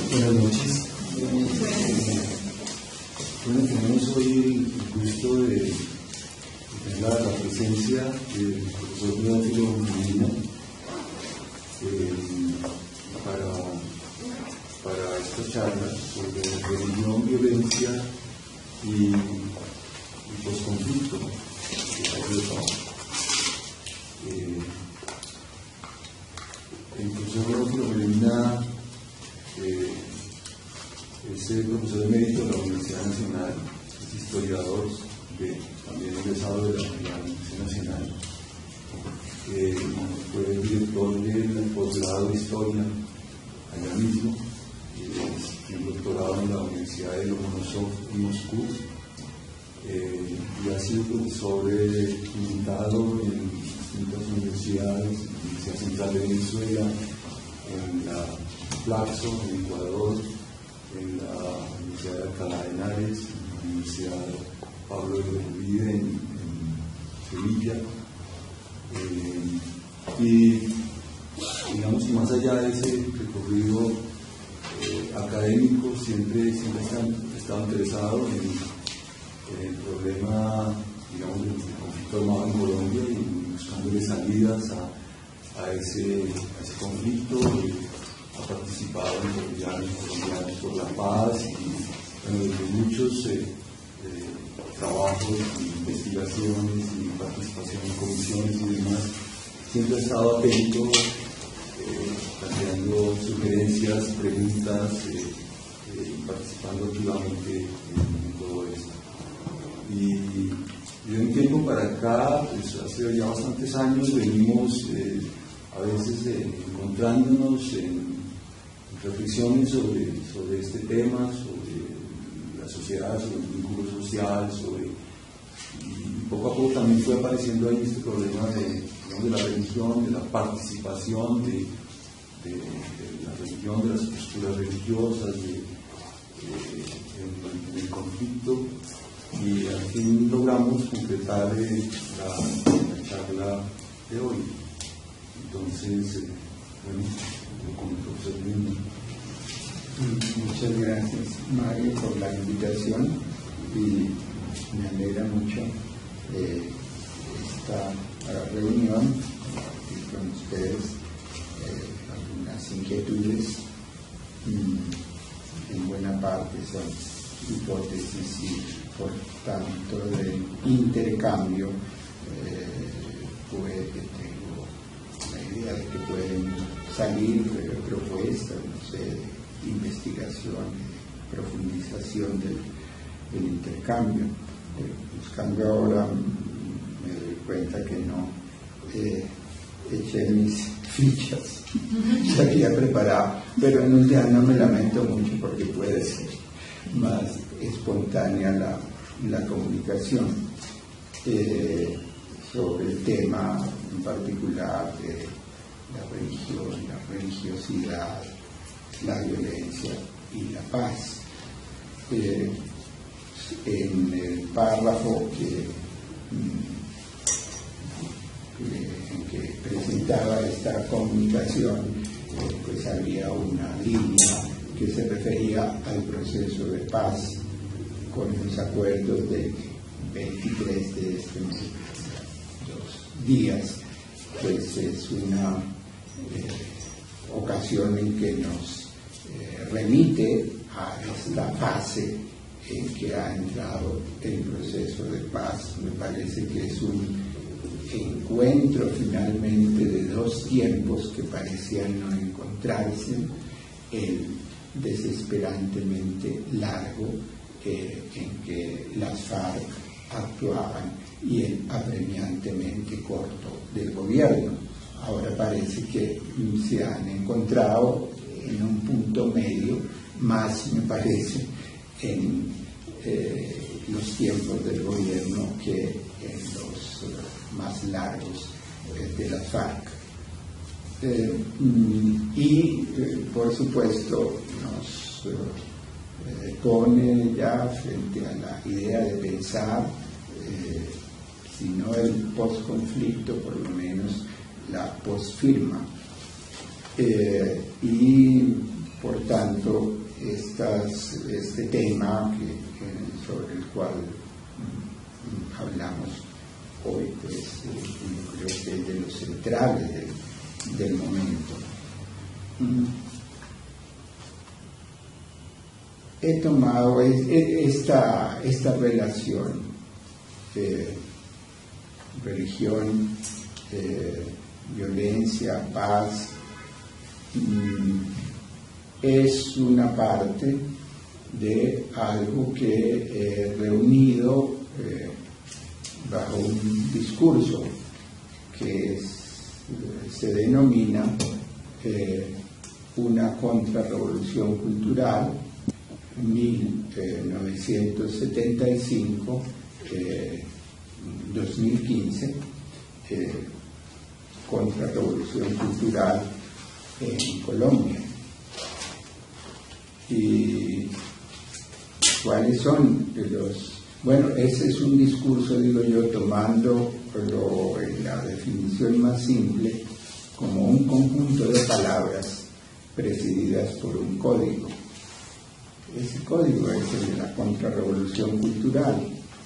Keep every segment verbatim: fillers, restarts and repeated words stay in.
Buenas noches. Bueno, tenemos hoy el gusto de tener la, la presencia del profesor Teófilo Medina eh, para, para esta charla sobre religión, violencia y, y posconflicto. Eh, el profesor Teófilo Medina eh, es el profesor emérito de la Universidad Nacional, es historiador, de, también egresado de la, de la Universidad Nacional. Eh, fue director del posgrado de Historia allá mismo, eh, un doctorado en la Universidad de Lomonosov en Moscú, eh, y ha sido profesor eh, invitado en distintas universidades, en la Universidad Central de Venezuela, en la Flaxo, en Ecuador, en la Universidad de Alcalá de Henares, en la Universidad Pablo de Iturbide en, en Sevilla. Eh, y digamos que más allá de ese recorrido eh, académico, siempre, siempre he estado interesado en, en el problema, digamos, del conflicto armado en Colombia y buscándole salidas a, a, ese, a ese conflicto. Y, ha participado en colombianos, colombianos por la paz y bueno, desde muchos eh, eh, trabajos, investigaciones y participación en comisiones y demás, siempre ha estado atento, eh, planteando sugerencias, preguntas, eh, eh, participando activamente en, en todo esto. Y de un tiempo para acá, pues hace ya bastantes años, venimos eh, a veces eh, encontrándonos en reflexiones sobre, sobre este tema, sobre la sociedad, sobre el vínculo social, sobre, y poco a poco también fue apareciendo ahí este problema de, digamos, de la religión, de la participación de, de, de la religión, de las posturas religiosas, de, de, en, en el conflicto, y al fin logramos concretar eh, la, la charla de hoy. Entonces, eh, bueno, con el profesor Lino. Muchas gracias, Mario, por la invitación y me alegra mucho eh, esta reunión y con ustedes. Eh, algunas inquietudes mm, en buena parte son hipótesis y por tanto de intercambio eh, puede que tengo la idea de que pueden salir propuestas, no sé, de investigación, de profundización del, del intercambio. Eh, buscando ahora, me doy cuenta que no eh, eché mis fichas, se había preparado, pero no, ya no me lamento mucho porque puede ser más espontánea la, la comunicación eh, sobre el tema en particular de la religión, la religiosidad, la violencia y la paz. Eh, en el párrafo que, que, que presentaba esta comunicación, eh, pues había una línea que se refería al proceso de paz con los acuerdos del veintitrés de este mes, dos días, pues es una eh, ocasión en que nos eh, remite a esta fase en que ha entrado el proceso de paz. Me parece que es un encuentro finalmente de dos tiempos que parecían no encontrarse, el desesperantemente largo eh, en que las FARC actuaban y el apremiantemente corto del gobierno. Ahora parece que se han encontrado en un punto medio, más me parece en eh, los tiempos del gobierno que en los uh, más largos eh, de la FARC. Eh, y eh, por supuesto nos eh, pone ya frente a la idea de pensar, eh, si no el posconflicto, por lo menos la posfirma. Eh, y por tanto, estas, este tema que, que, sobre el cual mm, hablamos hoy, pues eh, yo creo que es de los centrales del, del momento. Mm. He tomado es, esta, esta relación de religión, eh, violencia, paz, mm, es una parte de algo que he reunido eh, bajo un discurso que es, se denomina eh, una contrarrevolución cultural mil novecientos setenta y cinco eh, dos mil quince, eh, contrarrevolución cultural en Colombia. Y cuáles son los... Bueno, ese es un discurso, digo yo, tomando lo, la definición más simple como un conjunto de palabras presididas por un código. Ese código es el de la contrarrevolución cultural.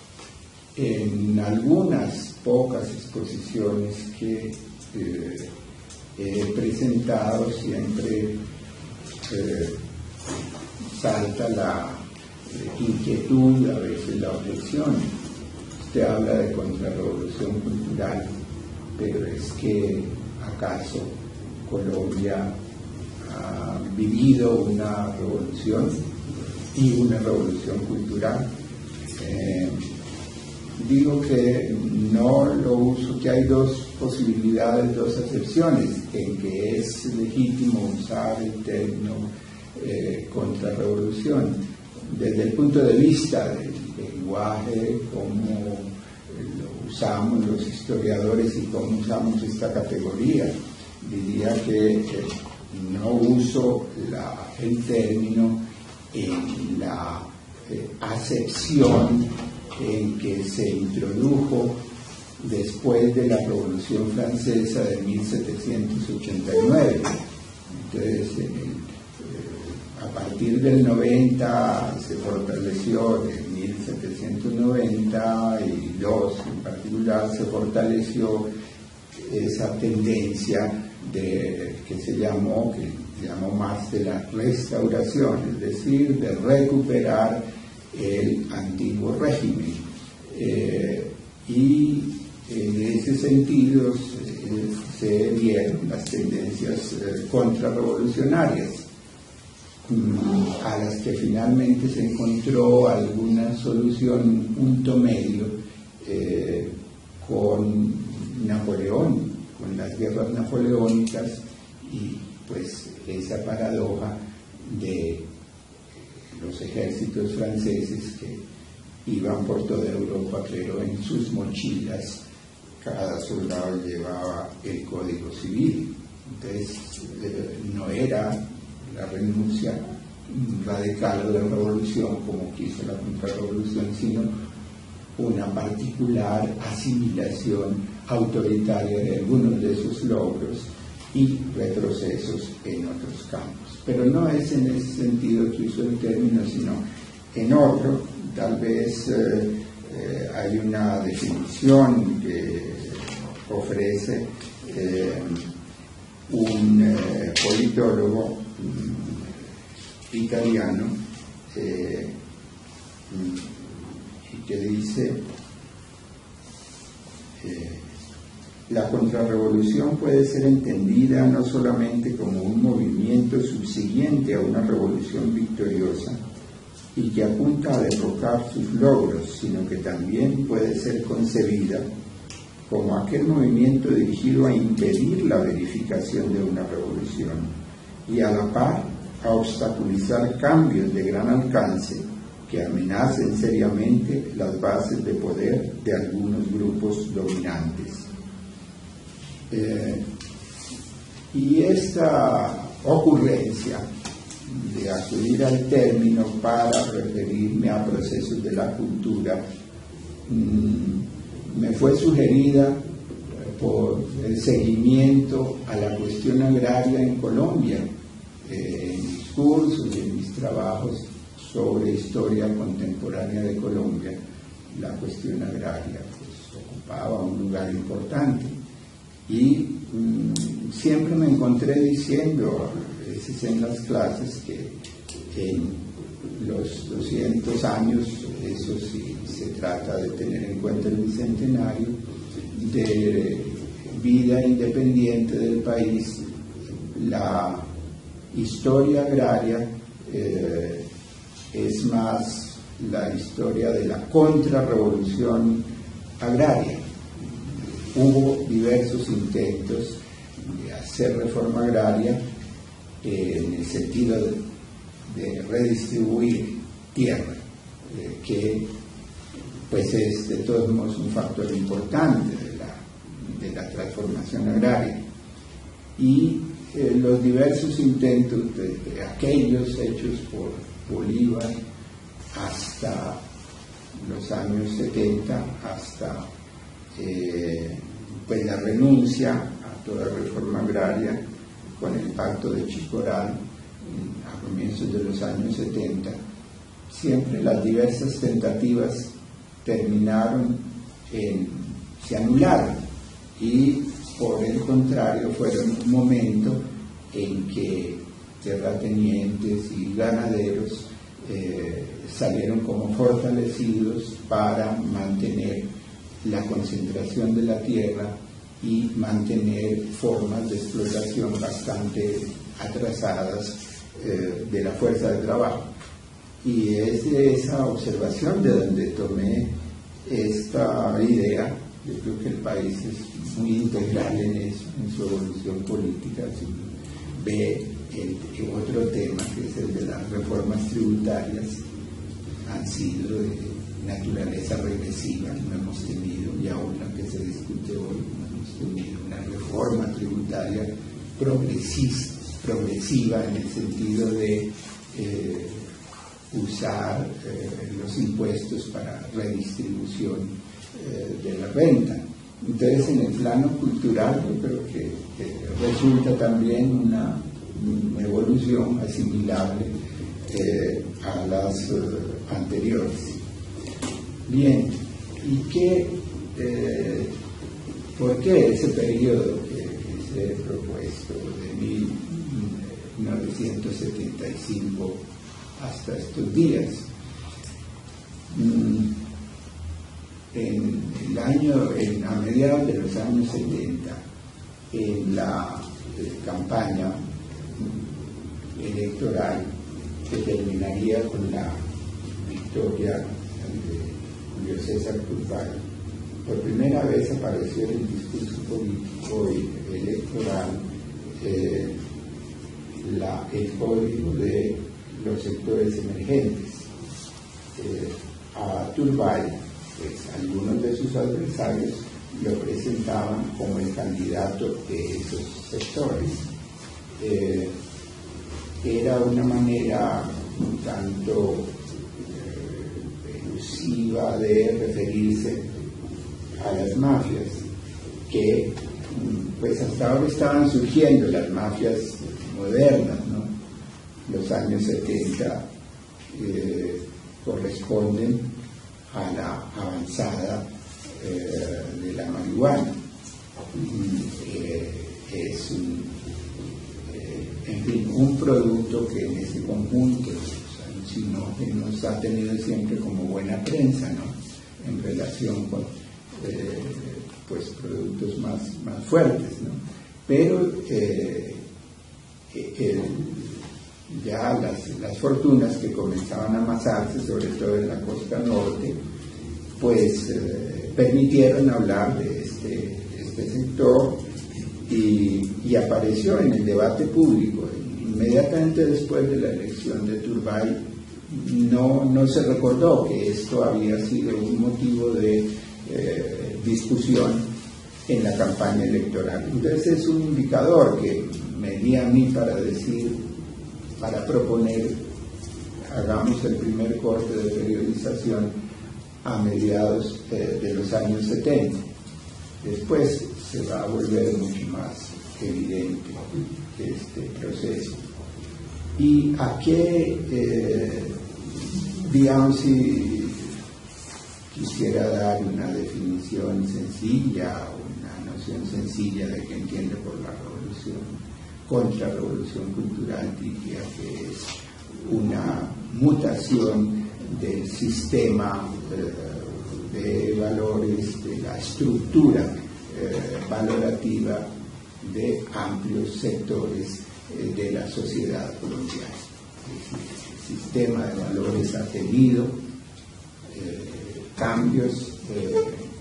En algunas pocas exposiciones que eh, he presentado siempre eh, salta la eh, inquietud, a veces la objeción. Usted habla de contrarrevolución cultural, pero es que ¿acaso Colombia ha vivido una revolución y una revolución cultural? Eh, digo que no lo uso, que hay dos posibilidades, dos acepciones, en que es legítimo usar el término eh, contrarrevolución desde el punto de vista del lenguaje, cómo lo usamos los historiadores y cómo usamos esta categoría. Diría que eh, no uso la, el término en la eh, acepción en que se introdujo después de la Revolución Francesa de mil setecientos ochenta y nueve. Entonces, en el, eh, a partir del noventa se fortaleció, en mil setecientos noventa y dos en particular, se fortaleció esa tendencia de, que se llamó, que se llamó más de la restauración, es decir, de recuperar el antiguo régimen. Eh, y en ese sentido se, se dieron las tendencias eh, contrarrevolucionarias, mm, a las que finalmente se encontró alguna solución, un punto medio eh, con Napoleón, con las guerras napoleónicas y pues esa paradoja de los ejércitos franceses que iban por toda Europa, pero en sus mochilas cada soldado llevaba el Código Civil. Entonces eh, no era la renuncia radical de la revolución como quiso la contrarrevolución, sino una particular asimilación autoritaria de algunos de sus logros y retrocesos en otros campos. Pero no es en ese sentido que uso el término, sino en otro. Tal vez eh, eh, hay una definición que ofrece eh, un eh, politólogo mm, italiano eh, y que dice eh, la contrarrevolución puede ser entendida no solamente como un movimiento subsiguiente a una revolución victoriosa y que apunta a derrocar sus logros, sino que también puede ser concebida como aquel movimiento dirigido a impedir la verificación de una revolución y a la par a obstaculizar cambios de gran alcance que amenacen seriamente las bases de poder de algunos grupos dominantes. Eh, y esta ocurrencia de acudir al término para referirme a procesos de la cultura mmm, me fue sugerida por el seguimiento a la cuestión agraria en Colombia, eh, en cursos y en mis trabajos sobre historia contemporánea de Colombia, la cuestión agraria pues, ocupaba un lugar importante. Y mmm, siempre me encontré diciendo, a veces en las clases, que en los doscientos años, eso sí se trata de tener en cuenta el bicentenario, de vida independiente del país, la historia agraria eh, es más la historia de la contrarrevolución agraria. Hubo diversos intentos de hacer reforma agraria eh, en el sentido de, de redistribuir tierra, eh, que pues es de todos modos un factor importante de la, de la transformación agraria. Y eh, los diversos intentos, desde aquellos hechos por Bolívar hasta los años setenta, hasta eh, pues la renuncia a toda reforma agraria con el pacto de Chicoral a comienzos de los años setenta, siempre las diversas tentativas terminaron en, se anularon, y por el contrario fueron un momento en que terratenientes y ganaderos eh, salieron como fortalecidos para mantener la concentración de la tierra y mantener formas de explotación bastante atrasadas eh, de la fuerza de trabajo. Y es de esa observación de donde tomé esta idea. Yo creo que el país es muy integral en eso, en su evolución política. Si ve el, el otro tema, que es el de las reformas tributarias, han sido de naturaleza regresiva. No hemos tenido, y aún la que se discute hoy, no hemos tenido una reforma tributaria progresista, progresiva en el sentido de eh, usar eh, los impuestos para redistribución eh, de la renta. Entonces, en el plano cultural, yo creo que, que resulta también una, una evolución asimilable eh, a las eh, anteriores. Bien, ¿y qué, eh, por qué ese periodo que, que se ha propuesto de mil novecientos setenta y cinco hasta estos días? En el año, en, a mediados de los años setenta, en la eh, campaña electoral que terminaría con la victoria de Julio César Turbay, por primera vez apareció en el discurso político y electoral eh, la, el código de los sectores emergentes. Eh, a Turbay, pues algunos de sus adversarios lo presentaban como el candidato de esos sectores. Eh, era una manera un tanto eh, elusiva de referirse a las mafias, que pues hasta ahora estaban surgiendo las mafias modernas, ¿no? Los años setenta eh, corresponden a la avanzada eh, de la marihuana. Eh, es un, eh, en fin, un producto que en ese conjunto nos ha tenido siempre como buena prensa, ¿no? En relación con eh, pues productos más, más fuertes, ¿no? Pero eh, el, ya las, las fortunas que comenzaban a amasarse, sobre todo en la costa norte, pues eh, permitieron hablar de este, este sector y, y apareció en el debate público. Inmediatamente después de la elección de Turbay, no, no se recordó que esto había sido un motivo de eh, discusión en la campaña electoral. Entonces es un indicador que me di a mí para decir, para proponer, hagamos el primer corte de periodización a mediados eh, de los años setenta. Después se va a volver mucho más evidente este proceso. ¿Y a qué, eh, digamos, si quisiera dar una definición sencilla, una noción sencilla de qué entiende por la revolución, contrarrevolución cultural, diría que es una mutación del sistema eh, de valores, de la estructura eh, valorativa de amplios sectores eh, de la sociedad colombiana. Es decir, el sistema de valores ha tenido eh, cambios eh,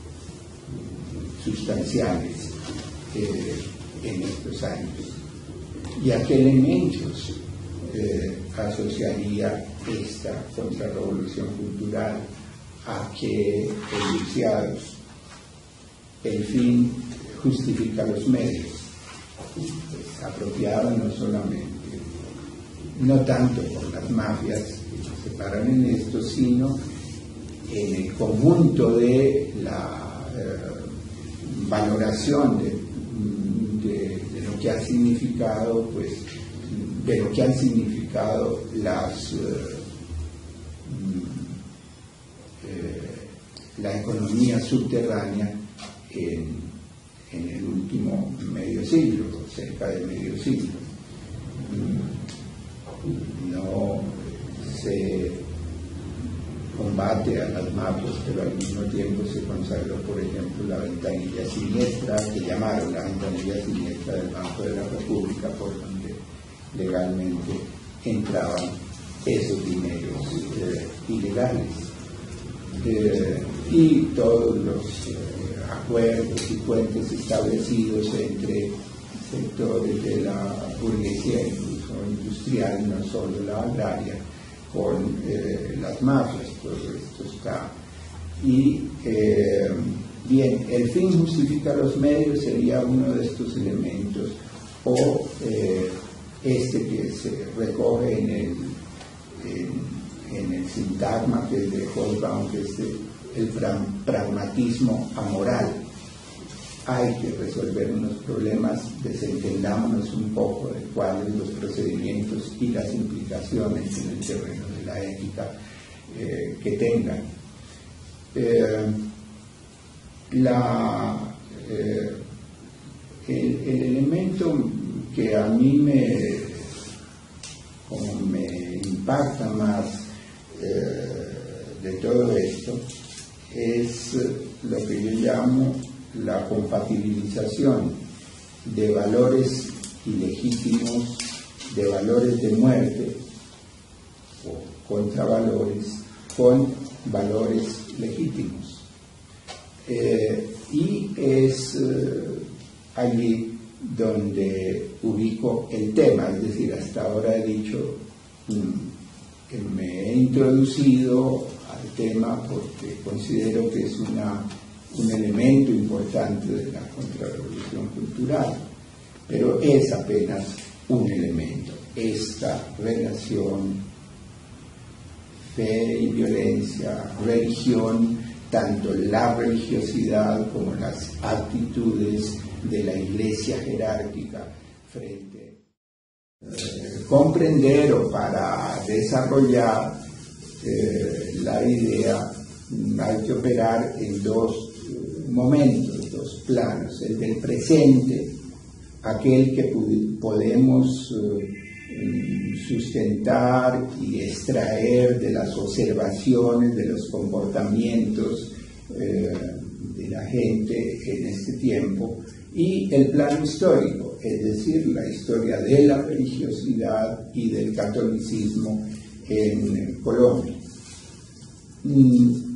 sustanciales eh, en estos años. ¿Y a qué elementos eh, asociaría esta contrarrevolución cultural? A qué enunciados. El fin justifica los medios. Es apropiado no solamente, no tanto por las mafias que se separan en esto, sino en el conjunto de la eh, valoración de, de, de lo que ha significado, pues, de lo que han significado las eh, la economía subterránea en, en el último medio siglo, cerca de medio siglo. No se combate a las mafias, pero al mismo tiempo se consagró, por ejemplo, la ventanilla siniestra, que llamaron la ventanilla siniestra del Banco de la República, por donde legalmente entraban esos dineros eh, ilegales. Eh, y todos los eh, acuerdos y puentes establecidos entre sectores de la burguesía, incluso industrial, no solo la agraria, con eh, las mafias, todo esto está. Y eh, bien, el fin justifica los medios sería uno de estos elementos, o eh, este que se recoge en el, en, en el sintagma que es de Hobsbawm, que es el, el pragmatismo amoral. Hay que resolver unos problemas, desentendámonos un poco de cuáles los procedimientos y las implicaciones en el terreno de la ética eh, que tengan. Eh, la, eh, el, el elemento que a mí me, como me impacta más eh, de todo esto es lo que yo llamo la compatibilización de valores ilegítimos, de valores de muerte o contravalores con valores legítimos. Eh, y es eh, allí donde ubico el tema, es decir, hasta ahora he dicho mm, que me he introducido al tema porque considero que es una un elemento importante de la contrarrevolución cultural, pero es apenas un elemento. Esta relación fe y violencia, religión, tanto la religiosidad como las actitudes de la iglesia jerárquica frente eh, comprender o para desarrollar eh, la idea hay que operar en dos momentos, dos planos, el del presente, aquel que podemos eh, sustentar y extraer de las observaciones, de los comportamientos eh, de la gente en este tiempo, y el plano histórico, es decir, la historia de la religiosidad y del catolicismo en Colombia. Mm,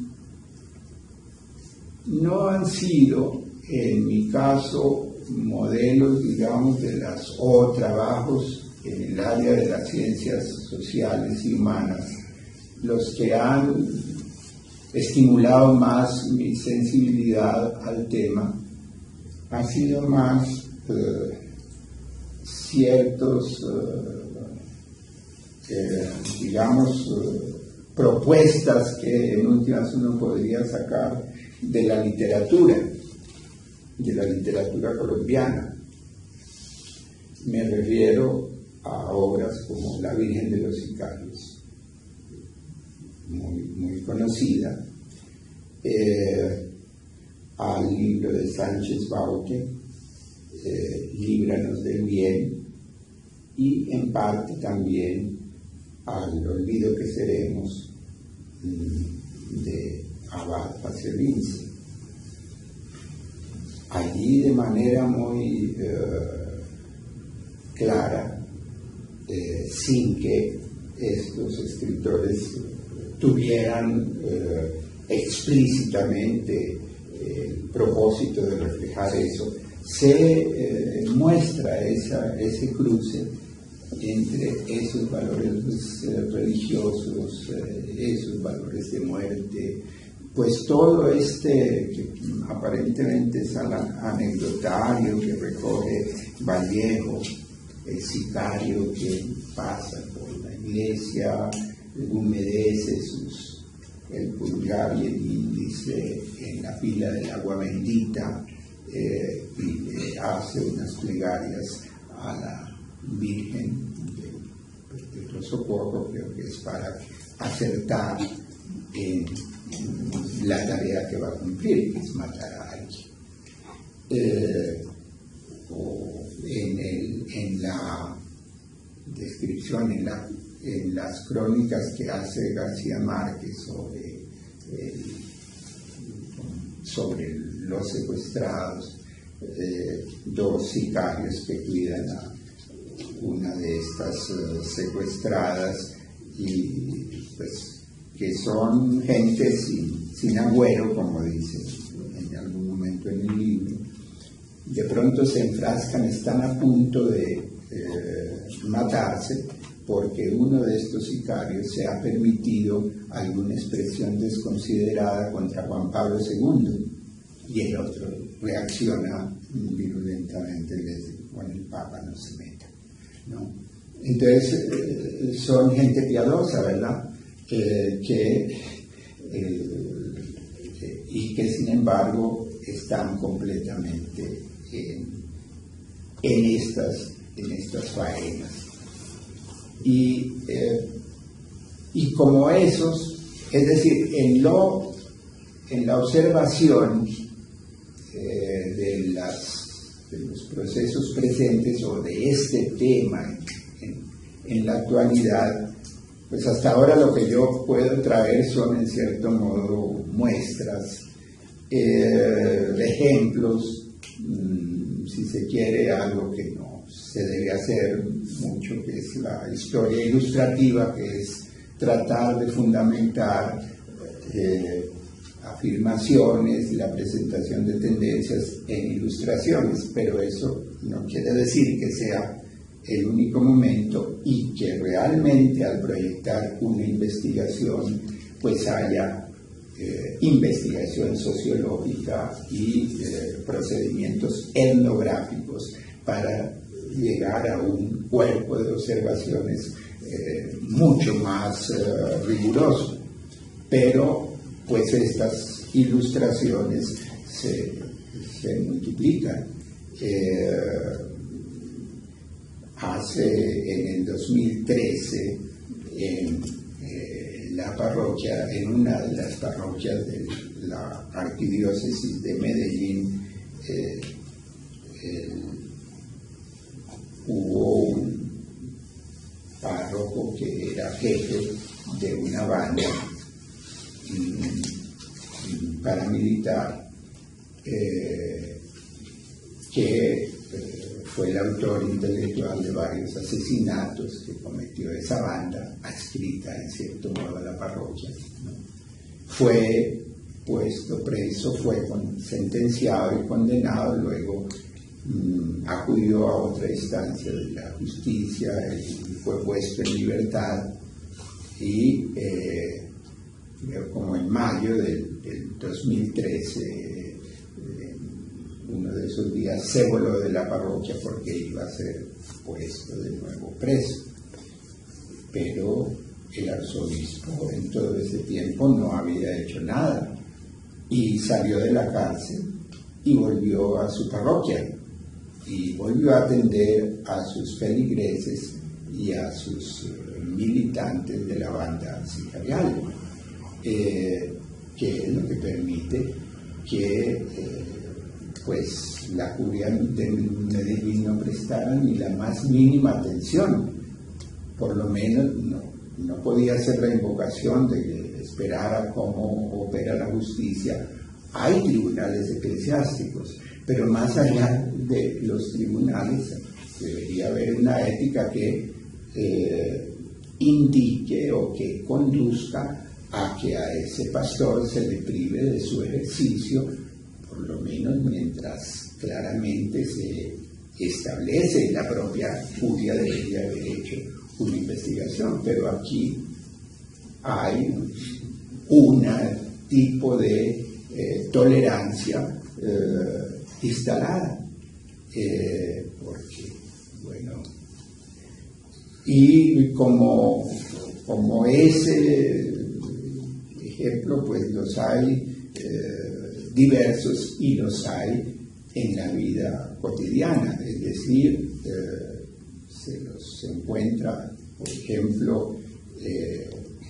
no han sido, en mi caso, modelos, digamos, de las o trabajos en el área de las ciencias sociales y humanas los que han estimulado más mi sensibilidad al tema. Han sido más eh, ciertos, eh, eh, digamos, eh, propuestas que en últimas uno podría sacar de la literatura, de la literatura colombiana. Me refiero a obras como La Virgen de los Sicarios, muy, muy conocida, eh, al libro de Sánchez Baute, eh, Líbranos del Bien, y en parte también al Olvido que seremos, de Abad Pasolini. Allí, de manera muy eh, clara, eh, sin que estos escritores tuvieran eh, explícitamente el propósito de reflejar eso, se eh, muestra esa, ese cruce entre esos valores eh, religiosos, eh, esos valores de muerte, pues todo este que aparentemente es anecdotario que recoge Vallejo, el sicario que pasa por la iglesia, humedece sus, el pulgar y el índice en la pila del agua bendita, eh, y le hace unas plegarias a la Virgen de, de los Socorros, creo que es para acertar en la tarea que va a cumplir, que es matar a alguien. Eh, o en, el, en la descripción, en, la, en las crónicas que hace García Márquez sobre, el, sobre los secuestrados, eh, dos sicarios que cuidan a una de estas uh, secuestradas, y pues que son gente sin, sin agüero, como dice en algún momento en el libro. De pronto se enfrascan, están a punto de eh, matarse porque uno de estos sicarios se ha permitido alguna expresión desconsiderada contra Juan Pablo segundo, y el otro reacciona virulentamente y le dice: bueno, el Papa no se meta, ¿no? Entonces eh, son gente piadosa, ¿verdad? Eh, que eh, y que sin embargo están completamente en, en estas en estas faenas, y eh, y como esos, es decir, en lo en la observación eh, de las de los procesos presentes o de este tema en, en la actualidad, pues hasta ahora lo que yo puedo traer son en cierto modo muestras, eh, ejemplos, mmm, si se quiere, algo que no se debe hacer mucho, que es la historia ilustrativa, que es tratar de fundamentar eh, afirmaciones, la presentación de tendencias en ilustraciones, pero eso no quiere decir que sea el único momento y que realmente al proyectar una investigación pues haya eh, investigación sociológica y eh, procedimientos etnográficos para llegar a un cuerpo de observaciones eh, mucho más eh, riguroso. Pero pues estas ilustraciones se, se multiplican. Eh, hace en el dos mil trece en eh, la parroquia, en una de las parroquias de la arquidiócesis de Medellín, eh, eh, hubo un párroco que era jefe de una banda paramilitar, eh, que eh, fue el autor intelectual de varios asesinatos que cometió esa banda, adscrita en cierto modo a la parroquia, ¿no? Fue puesto preso, fue con, sentenciado y condenado, luego mmm, acudió a otra instancia de la justicia y fue puesto en libertad, y eh, como en mayo del, del dos mil trece, eh, uno de esos días se voló de la parroquia porque iba a ser puesto de nuevo preso. Pero el arzobispo en todo ese tiempo no había hecho nada, y salió de la cárcel y volvió a su parroquia y volvió a atender a sus feligreses y a sus militantes de la banda sicarial, eh, que es lo que permite que eh, pues la curia de Medellín no prestara ni la más mínima atención. Por lo menos no, no podía hacer la invocación de que esperara cómo opera la justicia. Hay tribunales eclesiásticos, pero más allá de los tribunales debería haber una ética que eh, indique o que conduzca a que a ese pastor se le prive de su ejercicio, por lo menos mientras claramente se establece. La propia curia debería haber hecho una investigación, pero aquí hay un tipo de eh, tolerancia eh, instalada, eh, porque, bueno, y como, como ese ejemplo, pues los hay eh, diversos y los hay en la vida cotidiana, es decir, eh, se los encuentra, por ejemplo, eh,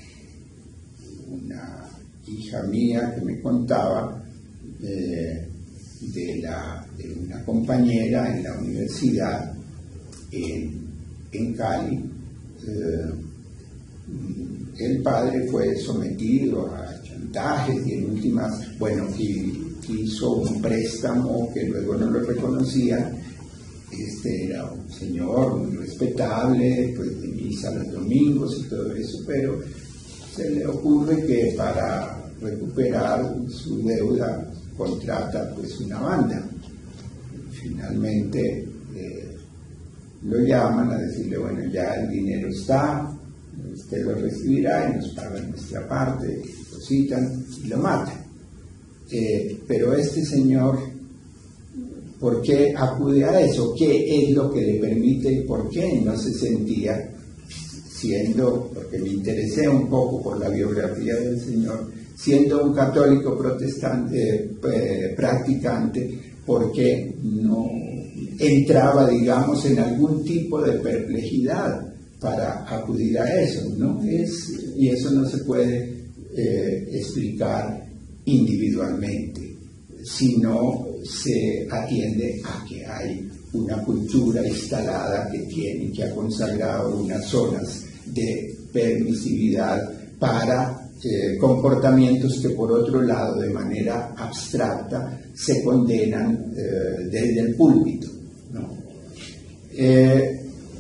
una hija mía que me contaba eh, de, la, de una compañera en la universidad en, en Cali. Eh, el padre fue sometido a chantajes y en últimas, bueno, y hizo un préstamo que luego no lo reconocían. Este era un señor muy respetable, pues de misa los domingos y todo eso, pero se le ocurre que para recuperar su deuda contrata pues una banda. Finalmente eh, lo llaman a decirle, bueno, ya el dinero está, usted lo recibirá y nos pagan nuestra parte, depositan y lo matan. Eh, pero este señor, ¿por qué acude a eso? ¿Qué es lo que le permite y por qué no se sentía, siendo, porque me interesé un poco por la biografía del señor, siendo un católico protestante eh, practicante, por qué no entraba, digamos, en algún tipo de perplejidad para acudir a eso? ¿No? Es, y eso no se puede eh, explicar individualmente, sino se atiende a que hay una cultura instalada que tiene, que ha consagrado unas zonas de permisividad para eh, comportamientos que por otro lado de manera abstracta se condenan eh, desde el púlpito, ¿no? Eh,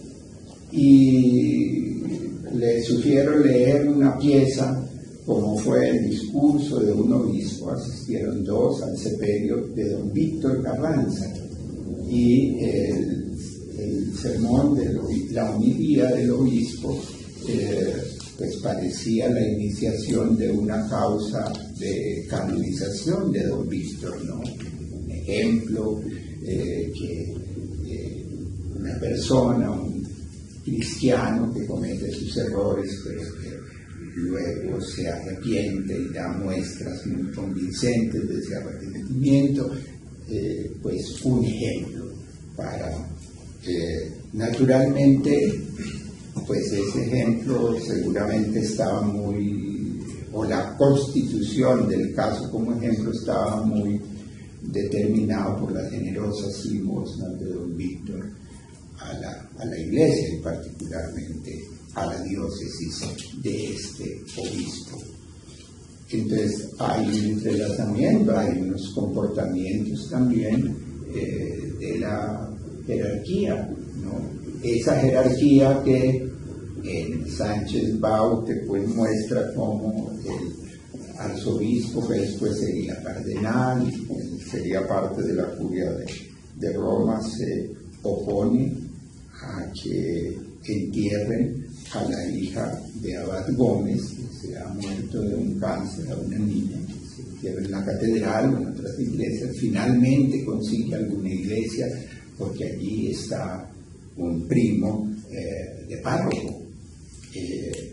y le sugiero leer una pieza como fue el discurso de un obispo. Asistieron dos al sepelio de don Víctor Carranza, y el, el sermón de la homilía del obispo eh, pues parecía la iniciación de una causa de canonización de don Víctor, ¿no? Un ejemplo eh, que eh, una persona, un cristiano que comete sus errores, pero que luego se arrepiente y da muestras muy convincentes de ese arrepentimiento, eh, pues un ejemplo para, eh, naturalmente, pues ese ejemplo seguramente estaba muy, o la constitución del caso como ejemplo estaba muy determinado por las generosas limosnas de don Víctor a la, a la iglesia y particularmente a la diócesis de este obispo. Entonces hay un entrelazamiento, hay unos comportamientos también eh, de la jerarquía, ¿no? Esa jerarquía que en Sánchez Baute pues muestra cómo el arzobispo, que después sería cardenal, sería parte de la curia de, de Roma, se opone a que entierren a la hija de Abad Gómez, que se ha muerto de un cáncer, a una niña, que se entierra en la catedral o en otras iglesias. Finalmente consigue alguna iglesia, porque allí está un primo eh, de párroco. Eh,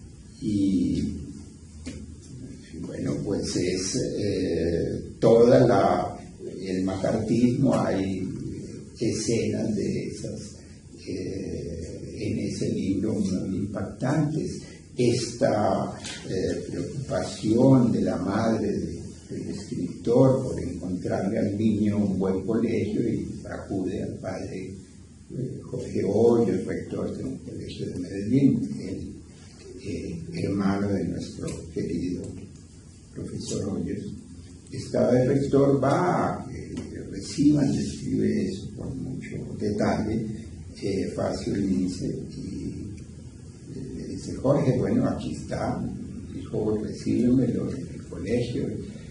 y bueno, pues es eh, toda la, el macartismo, hay escenas de esas eh, en ese libro muy impactantes. Esta eh, preocupación de la madre de, del escritor por encontrarle al niño un buen colegio, y acude al padre eh, Jorge Hoyos, rector de un colegio de Medellín, el eh, hermano de nuestro querido profesor Hoyos. Esta vez el rector va a que reciban, describe eso con mucho detalle, eh, Facio Lince, y le dice: Jorge, bueno, aquí está, hijo, recíbemelo en el colegio.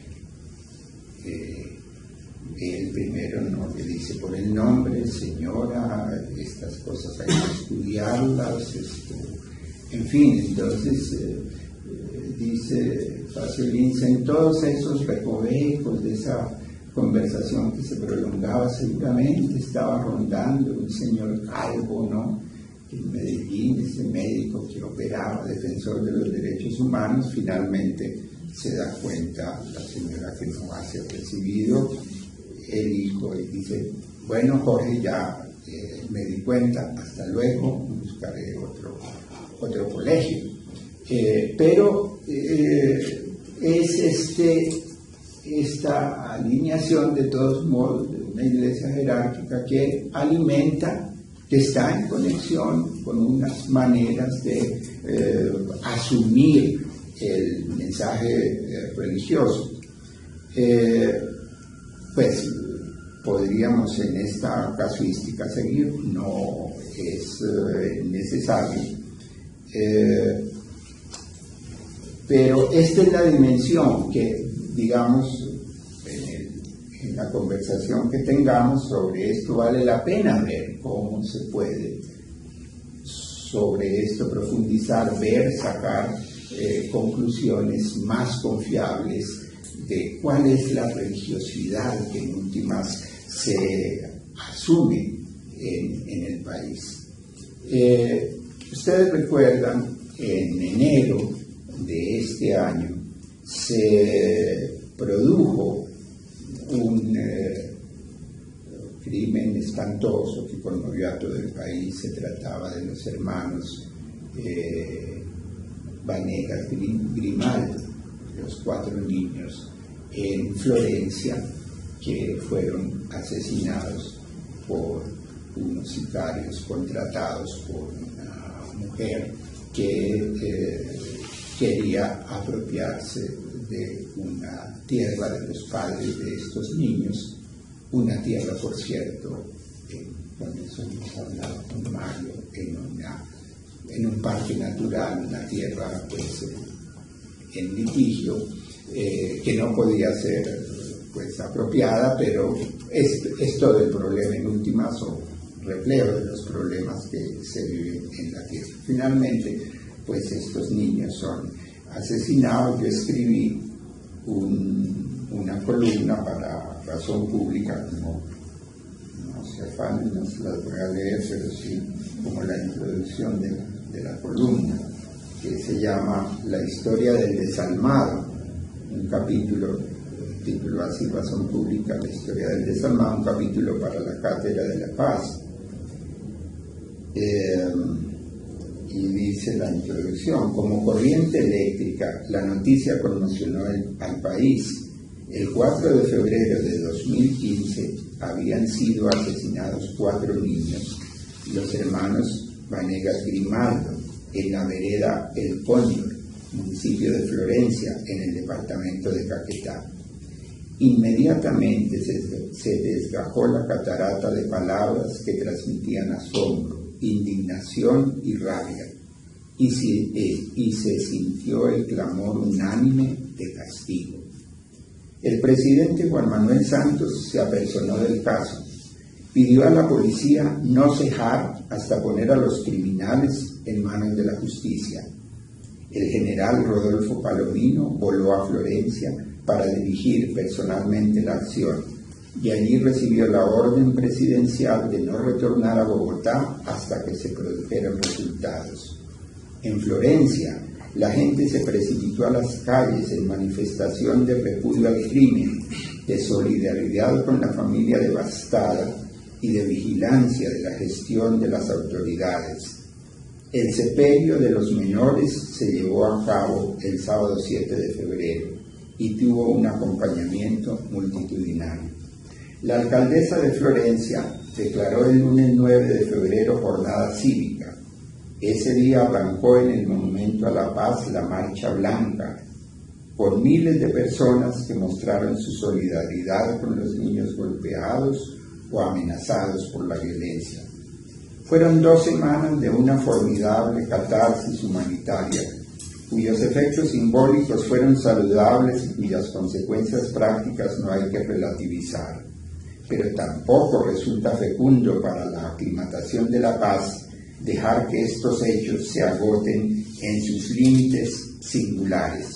Eh, él primero no le dice por el nombre: señora, estas cosas hay que estudiarlas, esto, en fin. Entonces eh, eh, dice Facio Lince, en todos esos recovecos de esa conversación que se prolongaba, seguramente estaba rondando un señor calvo, ¿no?, en Medellín, ese médico que operaba, defensor de los derechos humanos. Finalmente se da cuenta la señora que no va a ser recibido el hijo, y dice: bueno, Jorge, ya eh, me di cuenta, hasta luego, buscaré otro, otro colegio. Eh, pero eh, es este, esta alineación, de todos modos, de una iglesia jerárquica que alimenta, que está en conexión con unas maneras de eh, asumir el mensaje eh, religioso. Eh, pues podríamos en esta casuística seguir, no es eh, necesario, eh, pero esta es la dimensión que, digamos, en, el, en la conversación que tengamos sobre esto, vale la pena ver cómo se puede sobre esto profundizar, ver, sacar eh, conclusiones más confiables de cuál es la religiosidad que en últimas se asume en, en el país. Eh, ustedes recuerdan, en enero de este año se produjo un eh, crimen espantoso que conmovió a todo el país. Se trataba de los hermanos eh, Vanegas Grimaldo, los cuatro niños en Florencia, que fueron asesinados por unos sicarios contratados por una mujer que eh, quería apropiarse de una tierra de los padres de estos niños, una tierra, por cierto, eh, con eso hemos hablado con Mario, en, una, en un parque natural, una tierra pues eh, en litigio, eh, que no podía ser pues apropiada, pero es, es todo el problema, en últimas, o reflejo de los problemas que se viven en la tierra. Finalmente, pues estos niños son asesinados. Yo escribí un, una columna para Razón Pública, no, no se afanen, no se las voy a leer, pero sí como la introducción de, de la columna, que se llama La historia del desalmado, un capítulo, título así, Razón Pública, La historia del desalmado, un capítulo para la Cátedra de la Paz. Eh, y dice la introducción: como corriente eléctrica, la noticia conmocionó el, al país. El cuatro de febrero de dos mil quince habían sido asesinados cuatro niños, los hermanos Vanegas Grimaldo, en la vereda El Cóndor, municipio de Florencia, en el departamento de Caquetá. Inmediatamente se, se desgajó la catarata de palabras que transmitían asombro, indignación y rabia, y se, eh, y se sintió el clamor unánime de castigo. El presidente Juan Manuel Santos se apersonó del caso, pidió a la policía no cejar hasta poner a los criminales en manos de la justicia. El general Rodolfo Palomino voló a Florencia para dirigir personalmente la acción, y allí recibió la orden presidencial de no retornar a Bogotá hasta que se produjeran resultados. En Florencia, la gente se precipitó a las calles en manifestación de repudio al crimen, de solidaridad con la familia devastada y de vigilancia de la gestión de las autoridades. El sepelio de los menores se llevó a cabo el sábado siete de febrero y tuvo un acompañamiento multitudinario. La alcaldesa de Florencia declaró el lunes nueve de febrero jornada cívica. Ese día arrancó en el Monumento a la Paz la Marcha Blanca, por miles de personas que mostraron su solidaridad con los niños golpeados o amenazados por la violencia. Fueron dos semanas de una formidable catarsis humanitaria, cuyos efectos simbólicos fueron saludables y cuyas consecuencias prácticas no hay que relativizar. Pero tampoco resulta fecundo para la aclimatación de la paz dejar que estos hechos se agoten en sus límites singulares.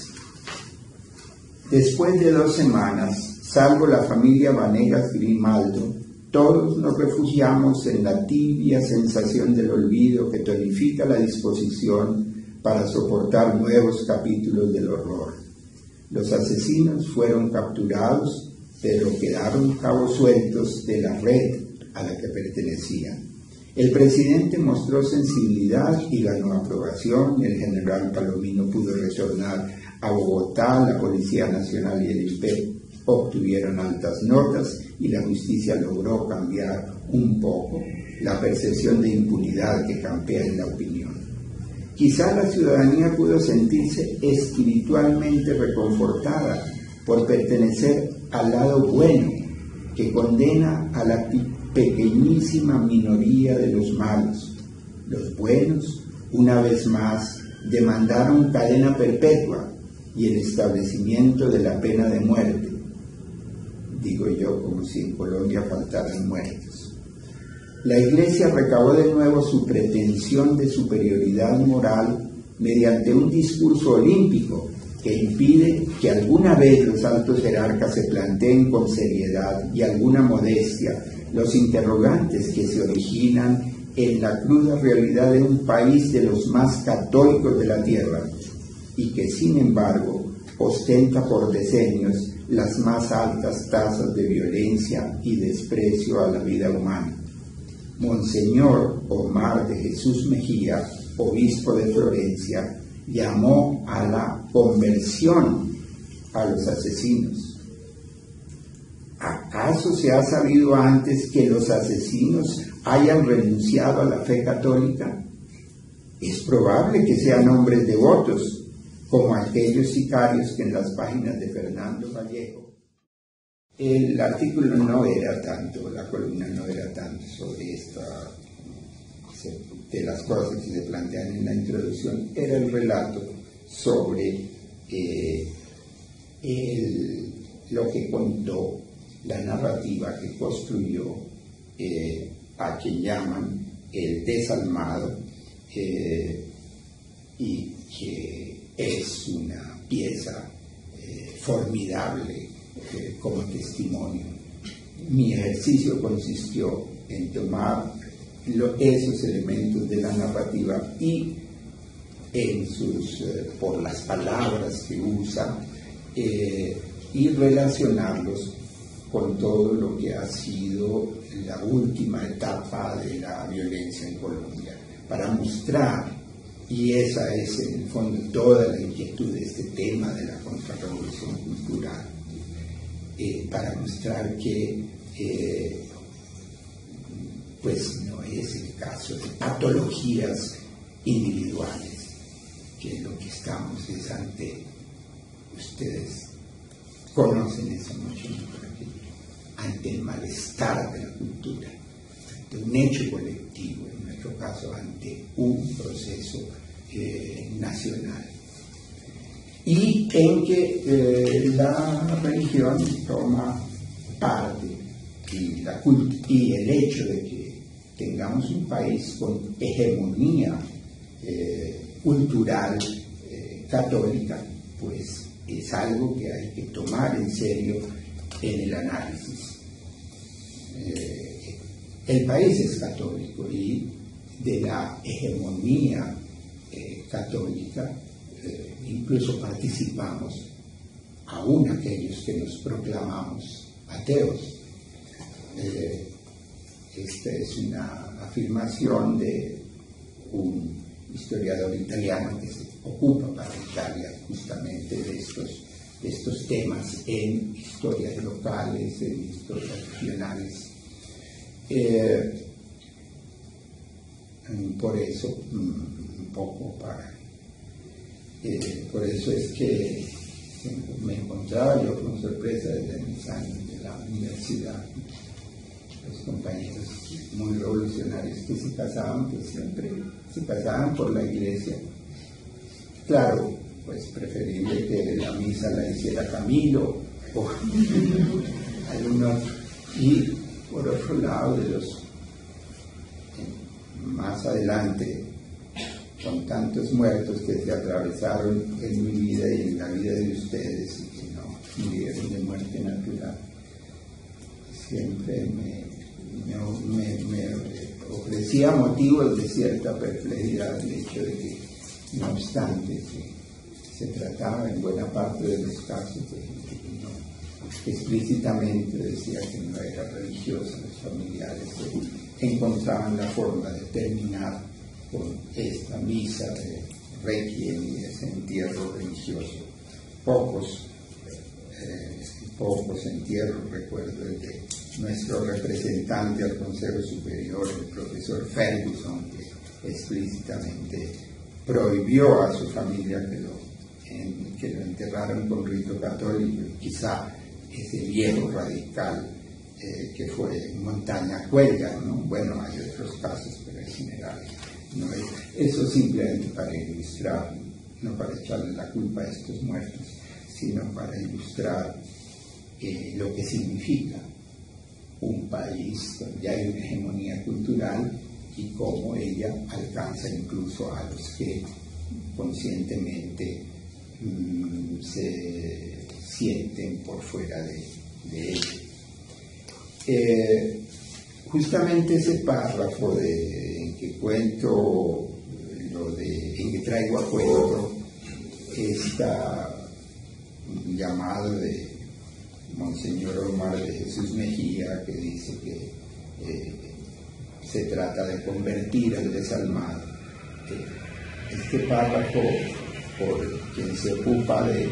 Después de dos semanas, salvo la familia Vanegas Grimaldo, todos nos refugiamos en la tibia sensación del olvido que tonifica la disposición para soportar nuevos capítulos del horror. Los asesinos fueron capturados, pero quedaron cabos sueltos de la red a la que pertenecían. El presidente mostró sensibilidad y ganó aprobación. El general Palomino pudo retornar a Bogotá, la Policía Nacional y el I N P E obtuvieron altas notas y la justicia logró cambiar un poco la percepción de impunidad que campea en la opinión. Quizá la ciudadanía pudo sentirse espiritualmente reconfortada por pertenecer al lado bueno, que condena a la pequeñísima minoría de los malos. Los buenos, una vez más, demandaron cadena perpetua y el establecimiento de la pena de muerte. Digo yo, como si en Colombia faltaran muertos. La Iglesia recabó de nuevo su pretensión de superioridad moral mediante un discurso olímpico que impide que alguna vez los altos jerarcas se planteen con seriedad y alguna modestia los interrogantes que se originan en la cruda realidad de un país de los más católicos de la tierra y que, sin embargo, ostenta por decenios las más altas tasas de violencia y desprecio a la vida humana. Monseñor Omar de Jesús Mejía, obispo de Florencia, llamó a la conversión a los asesinos. ¿Acaso se ha sabido antes que los asesinos hayan renunciado a la fe católica? Es probable que sean hombres devotos, como aquellos sicarios que en las páginas de Fernando Vallejo. El artículo no era tanto, la columna no era tanto sobre esta, de las cosas que se plantean en la introducción, era el relato sobre eh, el, lo que contó, la narrativa que construyó eh, a quien llaman el desalmado eh, y que es una pieza eh, formidable eh, como testimonio. Mi ejercicio consistió en tomar lo, esos elementos de la narrativa y en sus, eh, por las palabras que usa eh, y relacionarlos con todo lo que ha sido la última etapa de la violencia en Colombia, para mostrar, y esa es en el fondo toda la inquietud de este tema de la contrarrevolución cultural, eh, para mostrar que eh, pues no es el caso de patologías individuales, que lo que estamos es ante, ustedes conocen esa noción, ante el malestar de la cultura, ante un hecho colectivo, en nuestro caso ante un proceso eh, nacional, y en que eh, la religión toma parte y, la y el hecho de que tengamos un país con hegemonía eh, cultural eh, católica, pues es algo que hay que tomar en serio en el análisis. Eh, el país es católico y de la hegemonía eh, católica eh, incluso participamos, aún aquellos que nos proclamamos ateos. Eh, esta es una afirmación de un historiador italiano que se ocupa para Italia justamente de estos, de estos temas en historias locales, en historias regionales. Eh, por eso, un poco para... Eh, por eso es que me encontraba yo con sorpresa desde mis años de la universidad, los compañeros muy revolucionarios que se casaban, pues siempre se casaban por la iglesia. Claro, pues preferible que la misa la hiciera Camilo o algún otro. Y por otro lado, de los más adelante, con tantos muertos que se atravesaron en mi vida y en la vida de ustedes y que no murieron de muerte natural, siempre me, me, me, me ofrecía motivos de cierta perplejidad el hecho de que, no obstante, que se trataba en buena parte de los casos de gente que no explícitamente decía que no era religiosa, los familiares que encontraban la forma de terminar con esta misa de requiem y ese entierro religioso. Pocos, eh, pocos entierros, recuerdo el de nuestro representante al Consejo Superior, el profesor Ferguson, que explícitamente prohibió a su familia que lo, en, que lo enterraran con rito católico, y quizá ese viejo radical eh, que fue Montaña Cuelga, ¿no? Bueno, hay otros casos, pero en general no es eso, simplemente para ilustrar, no para echarle la culpa a estos muertos, sino para ilustrar eh, lo que significa un país donde hay una hegemonía cultural y cómo ella alcanza incluso a los que conscientemente mmm, se sienten por fuera de, de ella. Eh, justamente ese párrafo de, en que cuento lo de, en que traigo a cuento esta llamada de Monseñor Omar de Jesús Mejía, que dice que eh, se trata de convertir al desalmado. Eh, este párrafo, por quien se ocupa de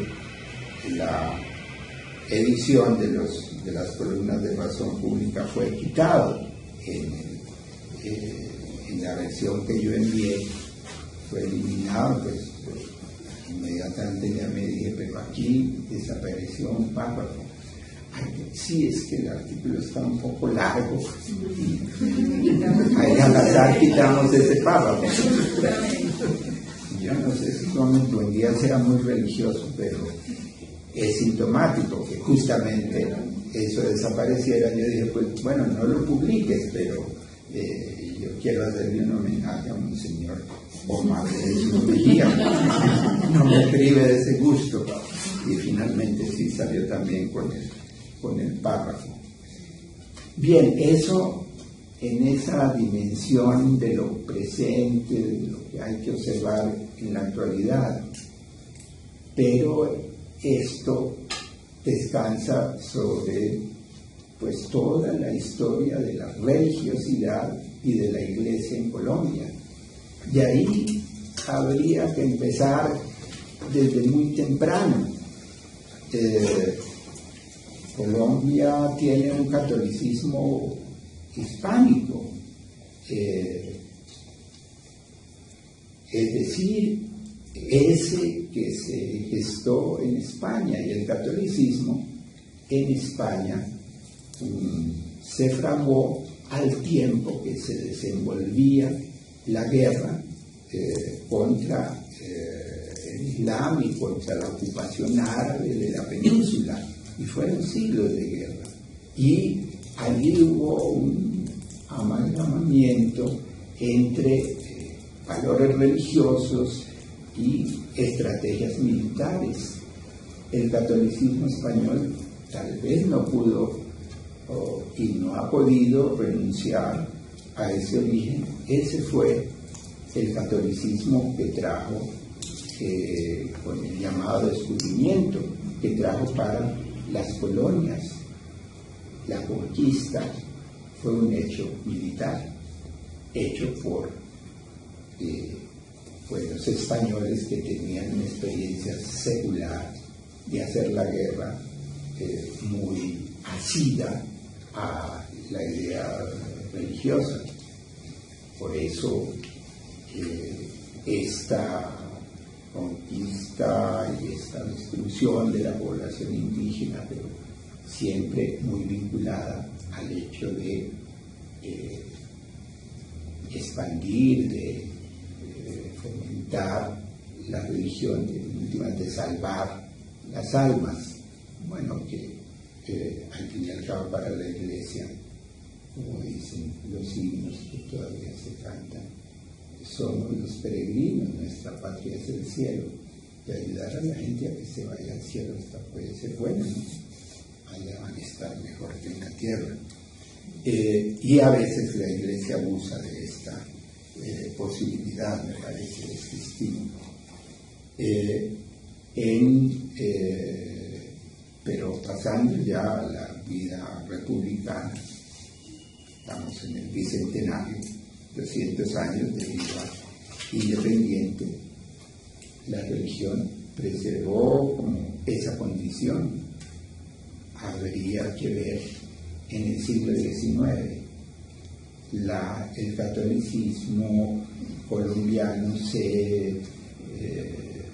la edición de, los, de las columnas de razón pública, fue quitado en, el, eh, en la versión que yo envié, fue eliminado, pues, pues inmediatamente ya me dije, pero aquí desapareció un párrafo. Sí, es que el artículo está un poco largo y ahí al azar quitamos ese párrafo. Yo no sé si con buen día sea muy religioso, pero es sintomático que justamente eso desapareciera. Yo dije, pues bueno, no lo publiques, pero eh, yo quiero hacerle un homenaje a Monseñor Omar de Jesús Mejía. No me prive de ese gusto. Y finalmente sí salió también con el con el párrafo. Bien, eso en esa dimensión de lo presente, de lo que hay que observar en la actualidad, pero esto descansa sobre pues toda la historia de la religiosidad y de la Iglesia en Colombia. Y ahí habría que empezar desde muy temprano. Eh, Colombia tiene un catolicismo hispánico, eh, es decir, ese que se gestó en España, y el catolicismo en España um, se fraguó al tiempo que se desenvolvía la guerra eh, contra eh, el Islam y contra la ocupación árabe de la península. Y fueron siglos de guerra. Y allí hubo un amalgamamiento entre eh, valores religiosos y estrategias militares. El catolicismo español tal vez no pudo oh, y no ha podido renunciar a ese origen. Ese fue el catolicismo que trajo eh, con el llamado descubrimiento, que trajo para las colonias. La conquista fue un hecho militar, hecho por eh, pues los españoles, que tenían una experiencia secular de hacer la guerra eh, muy asida a la idea religiosa. Por eso eh, esta conquista y esta destrucción de la población indígena, pero siempre muy vinculada al hecho de eh, expandir, de eh, fomentar la religión, de, de salvar las almas. Bueno, que eh, al fin y al cabo para la Iglesia, como dicen los himnos que todavía se cantan, somos los peregrinos, nuestra patria es el cielo, y ayudar a la gente a que se vaya al cielo hasta puede ser bueno, ¿no? Allá van a estar mejor que en la tierra. Eh, y a veces la Iglesia abusa de esta eh, posibilidad, me parece, de este estímulo. Eh, en, eh, pero pasando ya a la vida republicana, estamos en el bicentenario, doscientos años de vida independiente, la religión preservó como esa condición. Habría que ver en el siglo diecinueve la, el catolicismo colombiano se eh,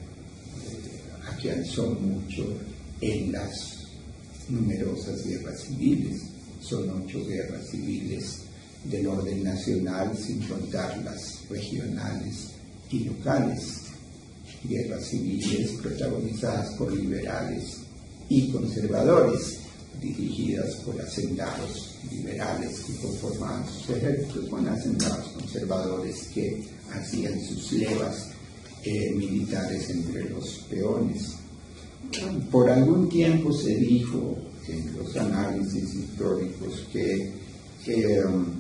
afianzó mucho en las numerosas guerras civiles. Son ocho guerras civiles del orden nacional, sin contar las regionales y locales. Guerras civiles protagonizadas por liberales y conservadores, dirigidas por hacendados liberales que conformaban sus ejércitos con hacendados conservadores que hacían sus levas eh, militares entre los peones. Por algún tiempo se dijo en los análisis históricos que eh,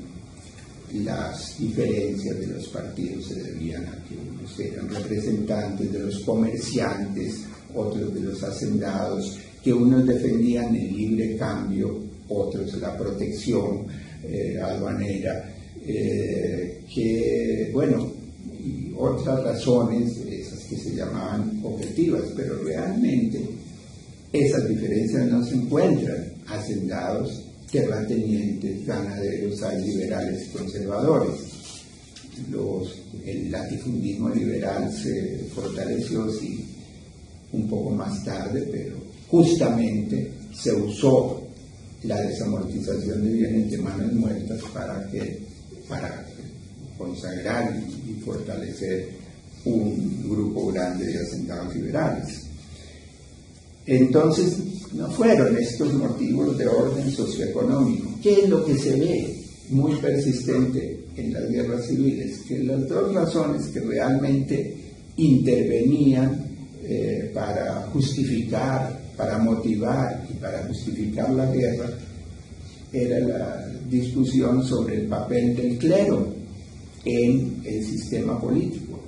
las diferencias de los partidos se debían a que unos eran representantes de los comerciantes, otros de los hacendados, que unos defendían el libre cambio, otros la protección eh, aduanera, eh, que, bueno, y otras razones, esas que se llamaban objetivas, pero realmente esas diferencias no se encuentran. Hacendados, terratenientes, ganaderos, hay liberales y conservadores. Los, el latifundismo liberal se fortaleció, sí, un poco más tarde, pero justamente se usó la desamortización de bienes de manos muertas para, que, para consagrar y fortalecer un grupo grande de hacendados liberales. Entonces, no fueron estos motivos de orden socioeconómico. ¿Qué es lo que se ve muy persistente en las guerras civiles? Que las dos razones que realmente intervenían eh, para justificar, para motivar y para justificar la guerra era la discusión sobre el papel del clero en el sistema político.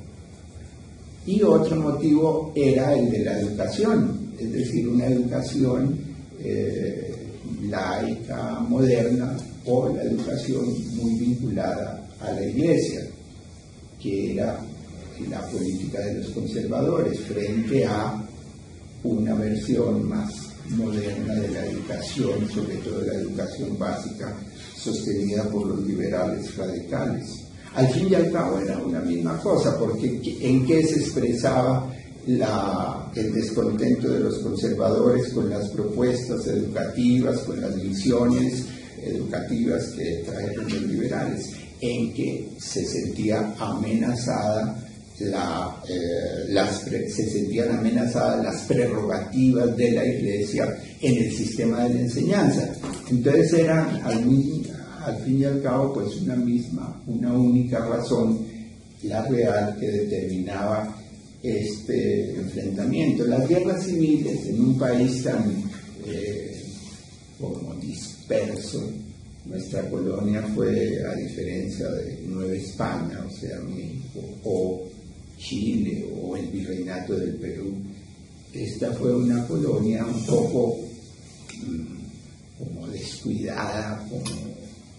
Y otro motivo era el de la educación, es decir, una educación eh, laica, moderna, o la educación muy vinculada a la Iglesia, que era la política de los conservadores, frente a una versión más moderna de la educación, sobre todo la educación básica, sostenida por los liberales radicales. Al fin y al cabo era una misma cosa, porque ¿en qué se expresaba la, el descontento de los conservadores con las propuestas educativas, con las visiones educativas que trajeron los liberales? En que se sentía amenazada la, eh, las, se sentían amenazadas las prerrogativas de la Iglesia en el sistema de la enseñanza. Entonces era al, al fin y al cabo pues una misma, una única razón, la real, que determinaba este enfrentamiento. Las guerras civiles en un país tan eh, como disperso, nuestra colonia fue, a diferencia de Nueva España, o sea, México, o Chile, o el Virreinato del Perú, esta fue una colonia un poco mmm, como descuidada, como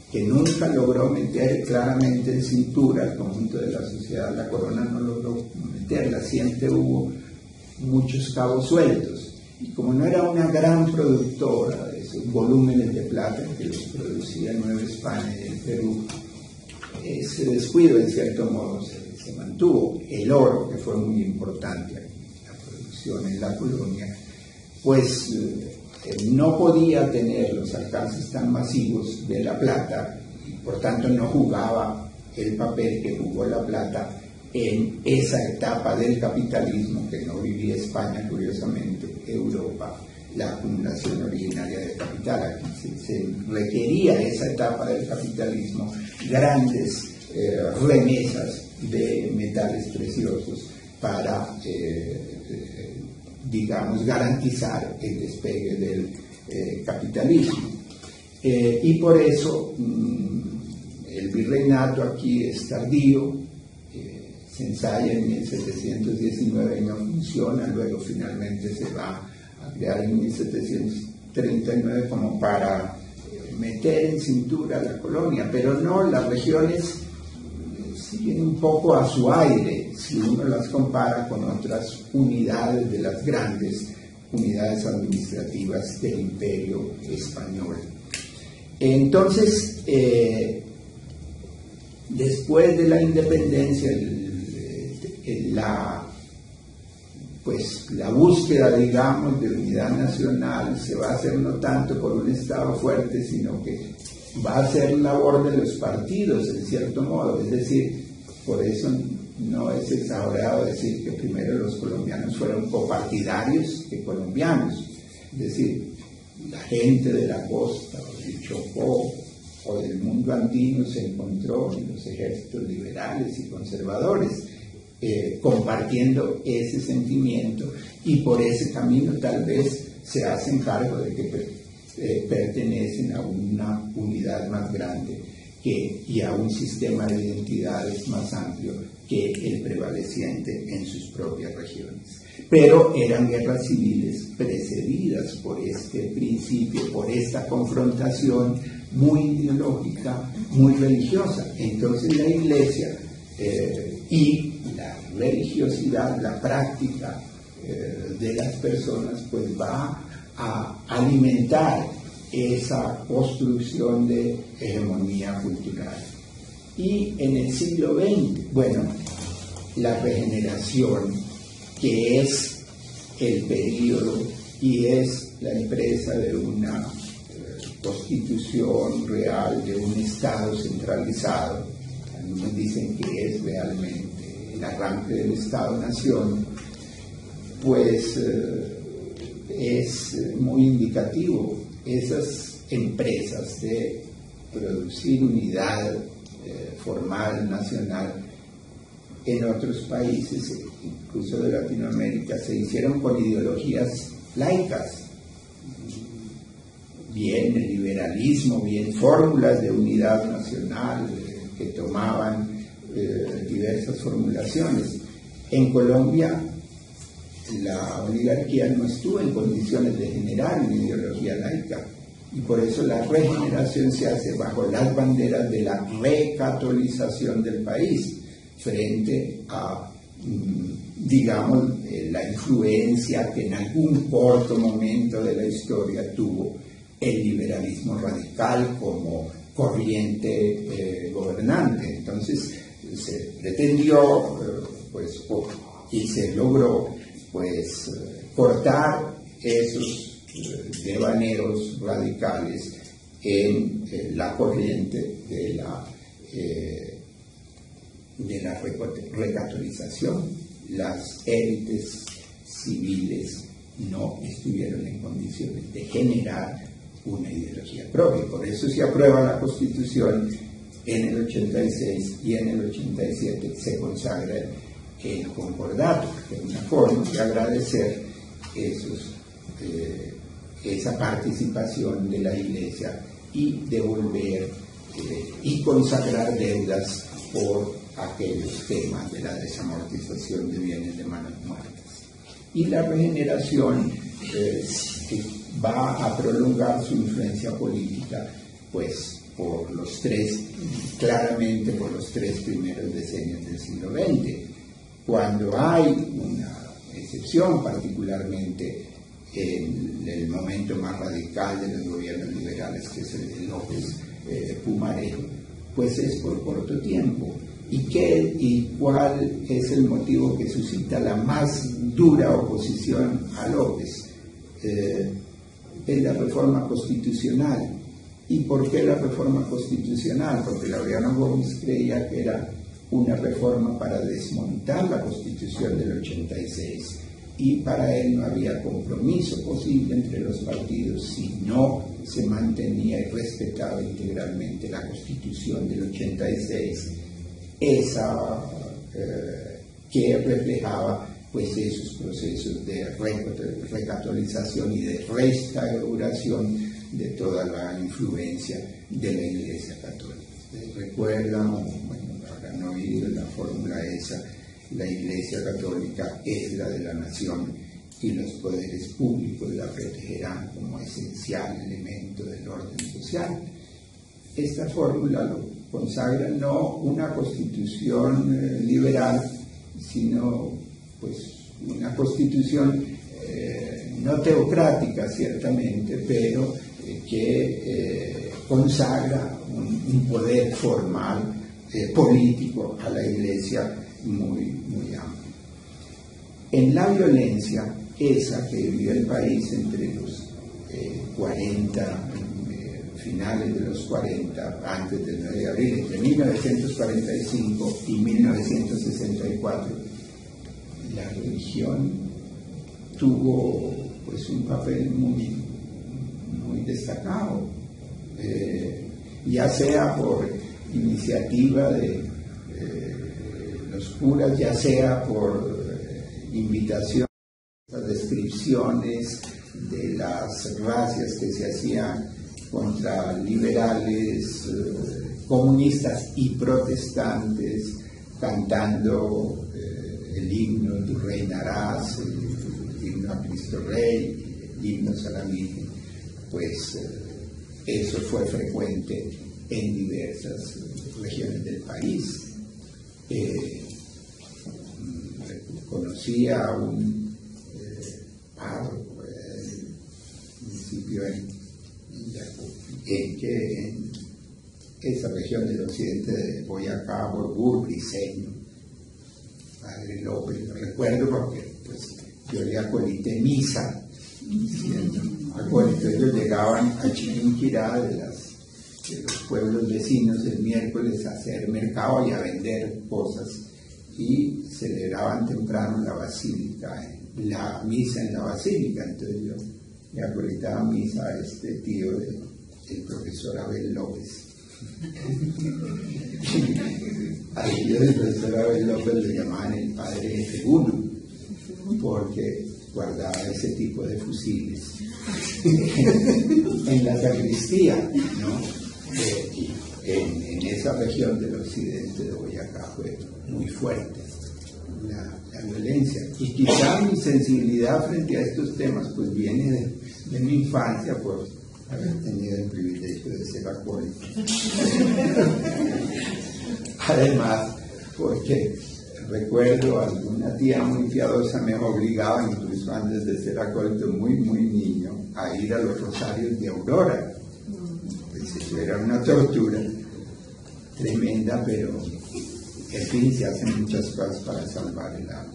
que nunca logró meter claramente en cintura al conjunto de la sociedad. La corona no logró meterla, siempre hubo muchos cabos sueltos. Y como no era una gran productora de esos volúmenes de plata que los producía Nueva España y el Perú, ese descuido en cierto modo se, se mantuvo. El oro, que fue muy importante en la producción en la colonia, pues eh, no podía tener los alcances tan masivos de la plata y por tanto no jugaba el papel que jugó la plata en esa etapa del capitalismo que no vivía España, curiosamente, Europa, la acumulación originaria de capital. Aquí se, se requería esa etapa del capitalismo, grandes eh, remesas de metales preciosos para, eh, eh, digamos, garantizar el despegue del eh, capitalismo. Eh, y por eso mmm, el virreinato aquí es tardío, se ensaya en mil setecientos diecinueve y no funciona, luego finalmente se va a crear en mil setecientos treinta y nueve como para meter en cintura la colonia, pero no, las regiones siguen un poco a su aire si uno las compara con otras unidades de las grandes unidades administrativas del Imperio Español. Entonces, eh, después de la independencia, el, La, pues, la búsqueda, digamos, de unidad nacional se va a hacer no tanto por un Estado fuerte, sino que va a ser labor de los partidos, en cierto modo. Es decir, por eso no es exagerado decir que primero los colombianos fueron copartidarios que colombianos. Es decir, la gente de la costa, o del Chocó, o del mundo andino se encontró en los ejércitos liberales y conservadores, Eh, compartiendo ese sentimiento, y por ese camino tal vez se hacen cargo de que per, eh, pertenecen a una unidad más grande que, y a un sistema de identidades más amplio que el prevaleciente en sus propias regiones. Pero eran guerras civiles precedidas por este principio, por esta confrontación muy ideológica, muy religiosa. Entonces la Iglesia eh, y la religiosidad, la práctica eh, de las personas, pues va a alimentar esa construcción de hegemonía cultural. Y en el siglo veinte, bueno, la regeneración, que es el periodo y es la empresa de una eh, constitución real, de un Estado centralizado. Algunos dicen que es realmente el arranque del Estado-Nación, pues eh, es muy indicativo. Esas empresas de producir unidad eh, formal, nacional, en otros países, incluso de Latinoamérica, se hicieron con ideologías laicas, bien el liberalismo, bien fórmulas de unidad nacional eh, que tomaban eh, diversas formulaciones. En Colombia, la oligarquía no estuvo en condiciones de generar una ideología laica, y por eso la regeneración se hace bajo las banderas de la recatolización del país, frente a, digamos, eh, la influencia que en algún corto momento de la historia tuvo el liberalismo radical como corriente eh, gobernante. Entonces se pretendió, eh, pues, y se logró, pues, eh, cortar esos eh, devaneos radicales en eh, la corriente de la eh, de la recatolización. Las élites civiles no estuvieron en condiciones de generar una ideología propia. Por eso se aprueba la Constitución en el ochenta y seis, y en el ochenta y siete se consagra el concordato, que es una forma de agradecer esos, eh, esa participación de la Iglesia y devolver eh, y consagrar deudas por aquellos temas de la desamortización de bienes de manos muertas. Y la regeneración eh, va a prolongar su influencia política, pues por los tres, claramente por los tres primeros decenios del siglo veinte. Cuando hay una excepción, particularmente en el momento más radical de los gobiernos liberales, que es el de López eh, Pumarejo, pues es por corto tiempo. ¿Y qué y cuál es el motivo que suscita la más dura oposición a López? Eh, es la reforma constitucional. ¿Y por qué la reforma constitucional? Porque Laureano Gómez creía que era una reforma para desmontar la Constitución del ochenta y seis, y para él no había compromiso posible entre los partidos si no se mantenía y respetaba integralmente la Constitución del ochenta y seis, esa eh, que reflejaba pues esos procesos de recatolización y de restauración de toda la influencia de la Iglesia Católica. ¿Ustedes recuerdan? Bueno, habrán oído la fórmula esa: la Iglesia Católica es la de la nación y los poderes públicos la protegerán como esencial elemento del orden social. Esta fórmula lo consagra no una constitución eh, liberal, sino pues una constitución eh, no teocrática ciertamente, pero eh, que eh, consagra un, un poder formal eh, político a la Iglesia muy, muy amplio. En la violencia, esa que vivió el país entre los eh, cuarenta, eh, finales de los cuarenta, antes del nueve de abril, entre mil novecientos cuarenta y cinco y mil novecientos sesenta y cuatro, la religión tuvo pues un papel muy, muy destacado, eh, ya sea por iniciativa de eh, los curas, ya sea por eh, invitación, las descripciones de las racias que se hacían contra liberales, eh, comunistas y protestantes, cantando eh, el himno "Tú reinarás", el, el himno a Cristo Rey, el himno a la Virgen. Pues eh, eso fue frecuente en diversas regiones del país. Eh, conocí a un eh, párroco del municipio en, en que en esa región del occidente de Boyacá, Borbur, Briceño, Padre López, lo recuerdo porque pues, yo le acolité misa, siendo acólito. Ellos llegaban a Chiquinquirá de, las, de los pueblos vecinos el miércoles a hacer mercado y a vender cosas, y celebraban temprano la basílica, la misa en la basílica. Entonces yo le acolitaba misa a este tío de, del profesor Abel López. Al tío del profesor Abel López le llamaban el padre Efuno, porque guardaba ese tipo de fusiles en la sacristía, ¿no? Eh, en, en esa región del occidente de Boyacá fue muy fuerte la, la violencia, y quizá mi sensibilidad frente a estos temas pues viene de, de mi infancia por haber tenido el privilegio de ser acólito. Además, porque recuerdo alguna tía muy piadosa me obligaba, incluso antes de ser acólito, muy muy niño, a ir a los rosarios de Aurora. Pues eso era una tortura tremenda, pero en fin, se hacen muchas cosas para salvar el alma.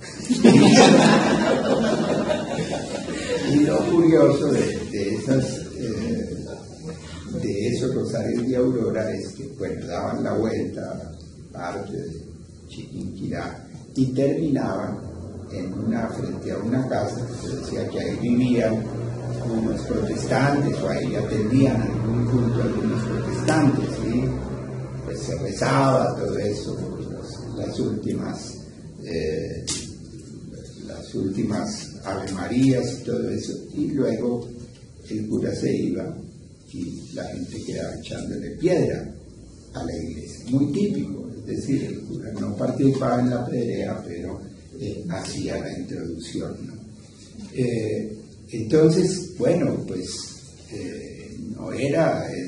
Y lo curioso de, de esas eh, de esos rosarios de Aurora es que bueno, daban la vuelta a parte de Chiquinquirá y terminaban en una, frente a una casa que se decía que ahí vivían unos protestantes, o ahí atendían en algún punto algunos protestantes, ¿sí? Pues se rezaba todo eso, las, las últimas eh, las últimas Ave Marías y todo eso, y luego el cura se iba y la gente quedaba echándole piedra a la iglesia, muy típico. Es decir, el cura no participaba en la pedrea, pero eh, hacía la introducción, ¿no? Eh, entonces, bueno, pues eh, no era en,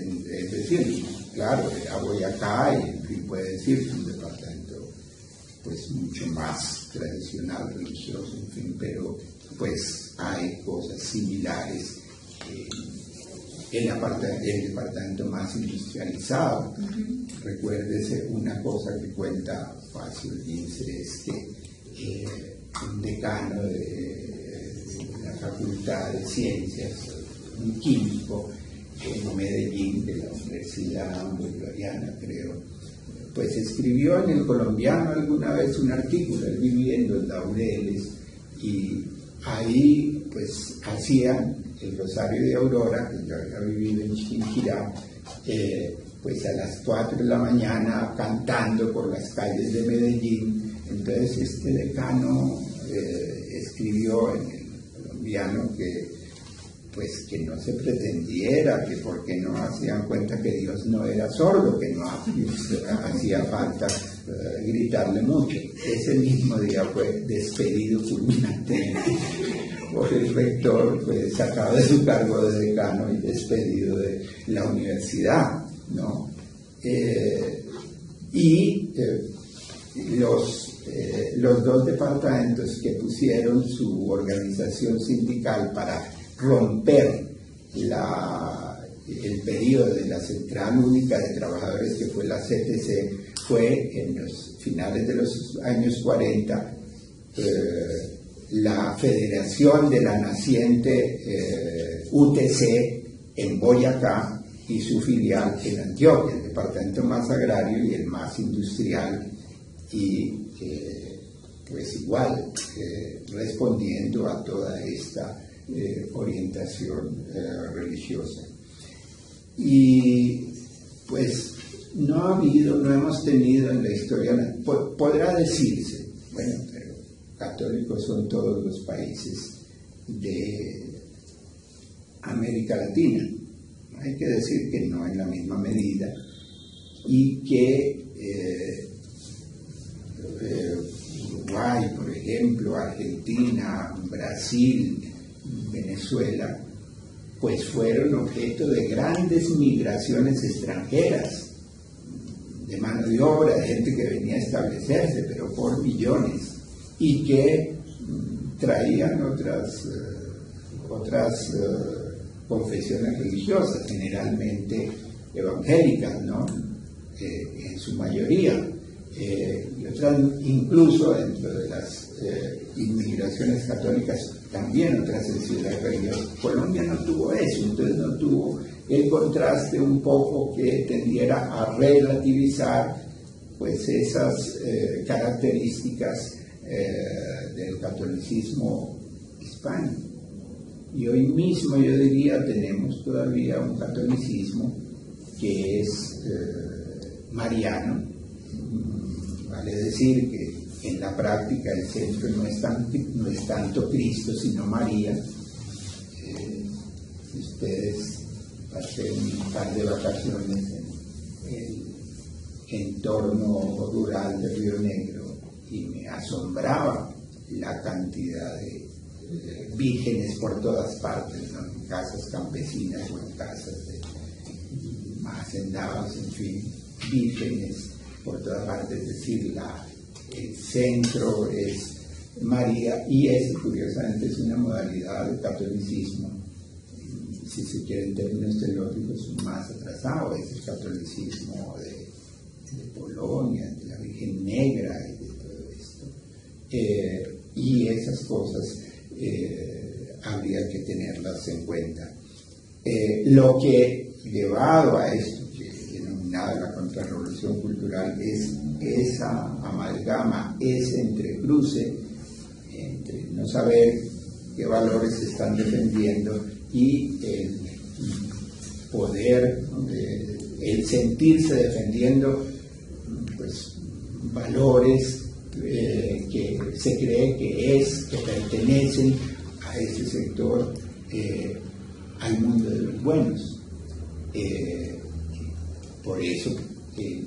Es decir, claro, era Boyacá y en fin puede decirse un departamento pues mucho más tradicional, religioso, en fin, pero pues hay cosas similares eh, en el departamento más industrializado. Uh-huh. Recuérdese una cosa que cuenta Fácil Ginzler, es que eh, un decano de, de la Facultad de Ciencias, un químico en Medellín, de la Universidad Bolivariana, creo, pues escribió en El Colombiano alguna vez un artículo, él vivía en Los Laureles, y ahí pues hacían el Rosario de Aurora, que yo había vivido en Chiquinquirá, eh, pues a las cuatro de la mañana cantando por las calles de Medellín. Entonces este decano eh, escribió en El Colombiano que pues que no se pretendiera, que porque no hacían cuenta que Dios no era sordo, que no hacía falta uh, gritarle mucho. Ese mismo día fue despedido fulminantemente por el rector, fue sacado de su cargo de decano y despedido de la universidad, ¿no? Eh, y eh, los, eh, los dos departamentos que pusieron su organización sindical para romper la, el periodo de la Central Única de Trabajadores, que fue la C T C, fue en los finales de los años cuarenta, eh, la Federación de la naciente eh, U T C en Boyacá y su filial en Antioquia, el departamento más agrario y el más industrial, y eh, pues igual eh, respondiendo a toda esta Eh, orientación eh, religiosa. Y pues no ha habido, no hemos tenido en la historia, po podrá decirse, bueno, pero católicos son todos los países de América Latina. Hay que decir que no en la misma medida, y que eh, eh, Uruguay, por ejemplo, Argentina, Brasil, Venezuela, pues fueron objeto de grandes migraciones extranjeras, de mano de obra, de gente que venía a establecerse, pero por millones, y que mm, traían otras, uh, otras uh, confesiones religiosas, generalmente evangélicas, ¿no? Eh, en su mayoría. Eh, y otras, incluso dentro de las eh, inmigraciones católicas, también otras sensibilidades religiosas. Colombia no tuvo eso, entonces no tuvo el contraste un poco que tendiera a relativizar pues esas eh, características eh, del catolicismo hispánico. Y hoy mismo yo diría tenemos todavía un catolicismo que es eh, mariano. Vale decir que en la práctica el centro no es, tan, no es tanto Cristo, sino María. Eh, si ustedes pasen un par de vacaciones en el entorno rural de Río Negro, y me asombraba la cantidad de eh, vírgenes por todas partes, ¿no? En casas campesinas o en casas de hacendados, en fin, vírgenes por todas partes, es decir, la, el centro es María, y es, curiosamente, es una modalidad del catolicismo, si se quiere en términos teológicos, más atrasado, es el catolicismo de, de Polonia, de la Virgen Negra y de todo esto. Eh, y esas cosas eh, habría que tenerlas en cuenta. Eh, lo que, llevado a esto, denominada la contrarrevolución cultural, es esa amalgama, ese entrecruce entre no saber qué valores se están defendiendo y el poder, eh, el sentirse defendiendo pues valores eh, que se cree que es, que pertenecen a ese sector, eh, al mundo de los buenos. Eh, por eso eh,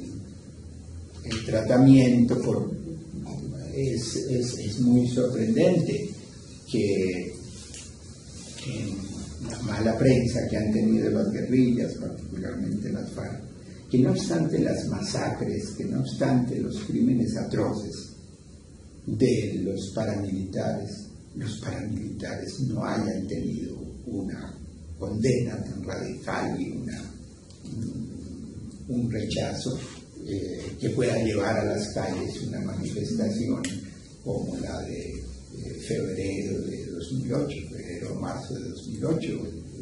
el tratamiento por, es, es, es muy sorprendente que en la mala prensa que han tenido las guerrillas, particularmente las FARC, que no obstante las masacres, que no obstante los crímenes atroces de los paramilitares, los paramilitares no hayan tenido una condena tan radical y una, un rechazo eh, que pueda llevar a las calles una manifestación como la de eh, febrero de dos mil ocho, febrero o marzo de dos mil ocho,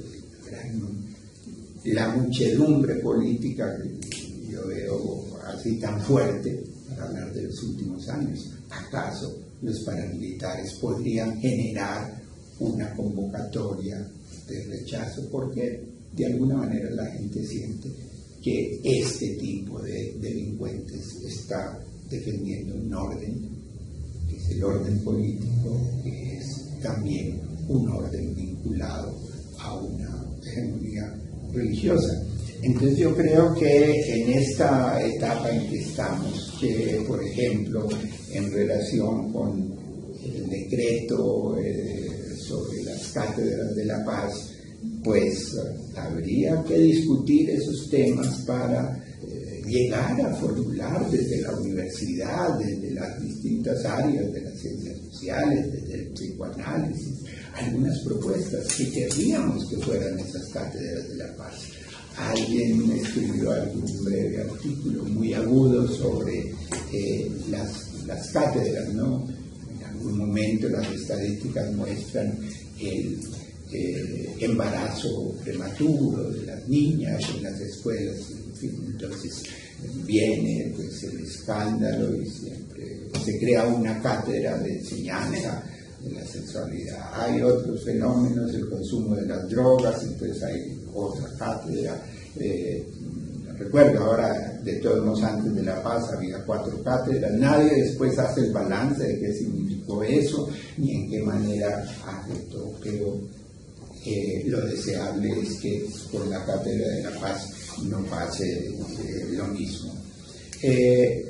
la muchedumbre política que yo veo así tan fuerte para hablar de los últimos años. ¿Acaso los paramilitares podrían generar una convocatoria de rechazo? Porque de alguna manera la gente siente que este tipo de delincuentes está defendiendo un orden, que es el orden político, que es también un orden vinculado a una hegemonía religiosa. Entonces yo creo que en esta etapa en que estamos, que por ejemplo en relación con el decreto eh, sobre las cátedras de la paz, pues habría que discutir esos temas para eh, llegar a formular desde la universidad, desde las distintas áreas de las ciencias sociales, desde el psicoanálisis, algunas propuestas que querríamos que fueran esas cátedras de la paz. Alguien escribió algún breve artículo muy agudo sobre eh, las, las cátedras, ¿no? En algún momento las estadísticas muestran el eh, embarazo prematuro de las niñas en las escuelas, en fin, entonces viene pues el escándalo y siempre se crea una cátedra de enseñanza de la sexualidad. Hay otros fenómenos, el consumo de las drogas, entonces hay otra cátedra. Eh, recuerdo ahora, de todos modos, antes de la paz había cuatro cátedras, nadie después hace el balance de qué significó eso, ni en qué manera afectó, pero eh, lo deseable es que con la cátedra de la paz no pase eh, lo mismo. Eh,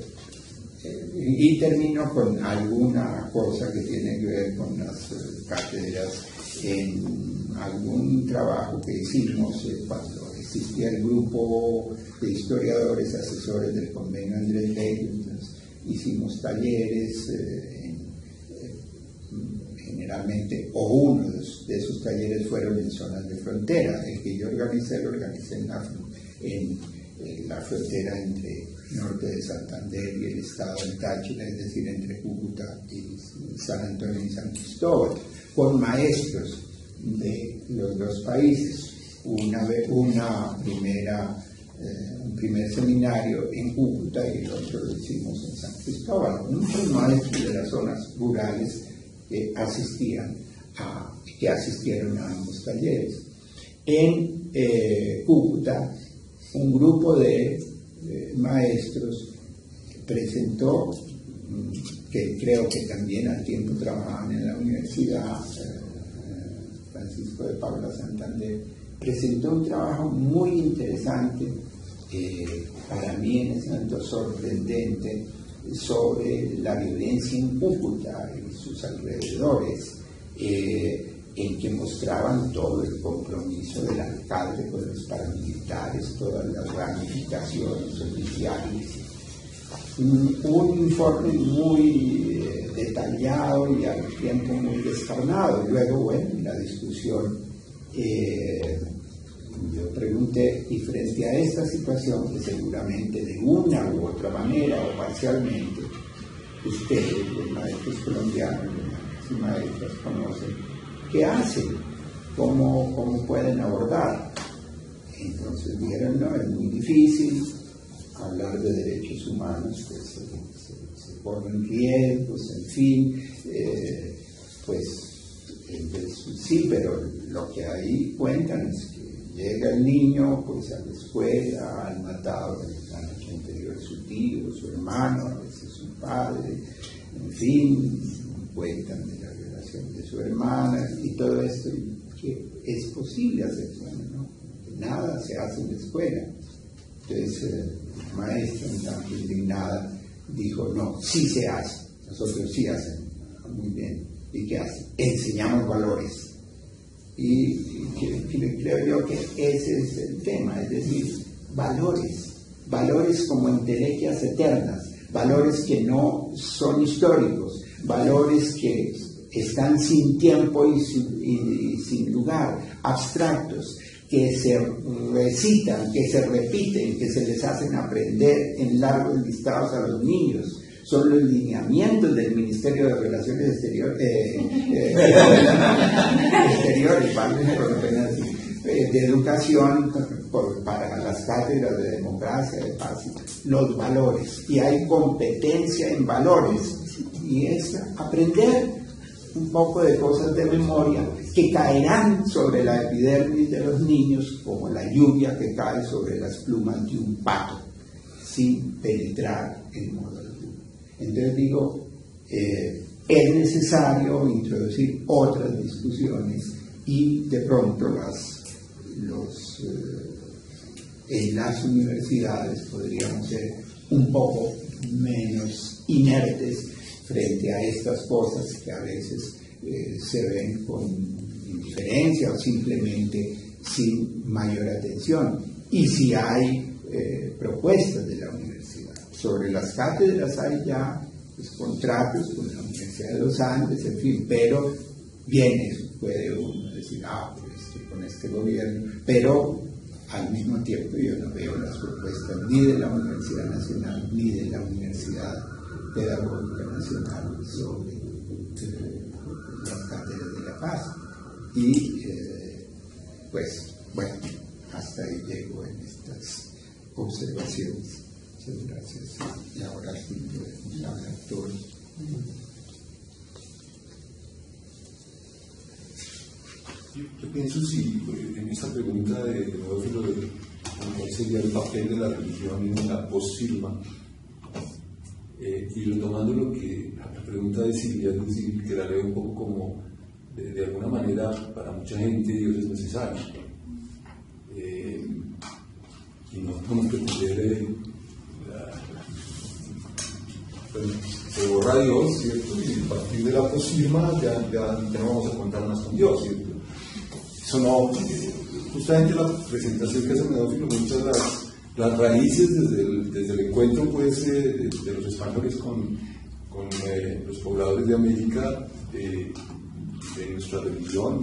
Y termino con alguna cosa que tiene que ver con las uh, cátedras en algún trabajo que hicimos eh, cuando existía el grupo de historiadores asesores del convenio Andrés Bello. Entonces, hicimos talleres, eh, en, eh, generalmente, o uno de esos talleres fueron en zonas de frontera. El que yo organicé, lo organicé en la, en, en la frontera entre norte de Santander y el estado del Táchira, es decir, entre Cúcuta y San Antonio y San Cristóbal, con maestros de los dos países. Una, una primera, eh, un primer seminario en Cúcuta y el otro lo hicimos en San Cristóbal. Muchos maestros de las zonas rurales que asistían a, que asistieron a ambos talleres. En eh, Cúcuta, un grupo de Eh, maestros presentó, que creo que también al tiempo trabajaban en la universidad, eh, Francisco de Paula Santander, presentó un trabajo muy interesante, eh, para mí en ese momento sorprendente, sobre la violencia en Cúcuta y sus alrededores, eh, en que mostraban todo el compromiso del alcalde con los paramilitares, todas las ramificaciones oficiales. Un, un informe muy eh, detallado y al tiempo muy descarnado. Luego, bueno, en la discusión eh, yo pregunté, y frente a esta situación, que seguramente de una u otra manera o parcialmente, ustedes, los maestros colombianos, los maestros conocen, ¿qué hacen? ¿Cómo, cómo pueden abordar? Entonces vieron, no, es muy difícil hablar de derechos humanos, pues se, se, se ponen riesgos, en fin, eh, pues entonces, sí, pero lo que ahí cuentan es que llega el niño pues a la escuela, han matado la noche anterior su tío, su hermano, a veces su padre, en fin, cuentan de la violación de su hermana y todo esto, y que es posible hacer, bueno, ¿no? Que nada se hace en la escuela. Entonces eh, la maestra, en tanto indignada, dijo, no, sí se hace, nosotros sí hacemos. Muy bien. ¿Y qué hacen? Enseñamos valores. Y que, que creo yo que ese es el tema, es decir, valores, valores como entelequias eternas, valores que no son históricos, valores que están sin tiempo y sin, y, y sin lugar, abstractos, que se recitan, que se repiten, que se les hacen aprender en largos listados a los niños. Son los lineamientos del Ministerio de Relaciones Exteriores, eh, eh, exteriores eh, de educación por, para las cátedras de democracia, de paz, los valores. Y hay competencia en valores. Y es aprender un poco de cosas de memoria que caerán sobre la epidermis de los niños como la lluvia que cae sobre las plumas de un pato, sin penetrar en modo alguno. Entonces digo, eh, es necesario introducir otras discusiones y de pronto las, los, eh, en las universidades podríamos ser un poco menos inertes frente a estas cosas que a veces eh, se ven con indiferencia o simplemente sin mayor atención. Y si hay eh, propuestas de la universidad. Sobre las cátedras hay ya pues, contratos con la Universidad de los Andes, en fin, pero bien eso puede uno decir, ah, pues con este gobierno, pero al mismo tiempo yo no veo las propuestas ni de la Universidad Nacional ni de la Universidad Pedagógica Nacional sobre eh, las cátedras de la paz. Y eh, pues bueno, hasta ahí llego en estas observaciones. Muchas gracias. Y ahora sí podemos hablar todos. Yo, yo pienso si en esta pregunta de, de Teófilo de cuál sería el papel de la religión en la post-Silva, eh, y retomando lo que la pregunta de Silvia, es decir, que la leo un poco como de, de alguna manera para mucha gente Dios es necesario, eh, y no podemos pretender eh, se borra Dios, ¿cierto? Y a partir de la post-Silva ya, ya, ya no vamos a contar más con Dios, ¿cierto? Eso no, justamente la presentación que hace Teófilo, muchas las, las raíces desde el, desde el encuentro pues, eh, de, de los españoles con, con eh, los pobladores de América, eh, de nuestra religión,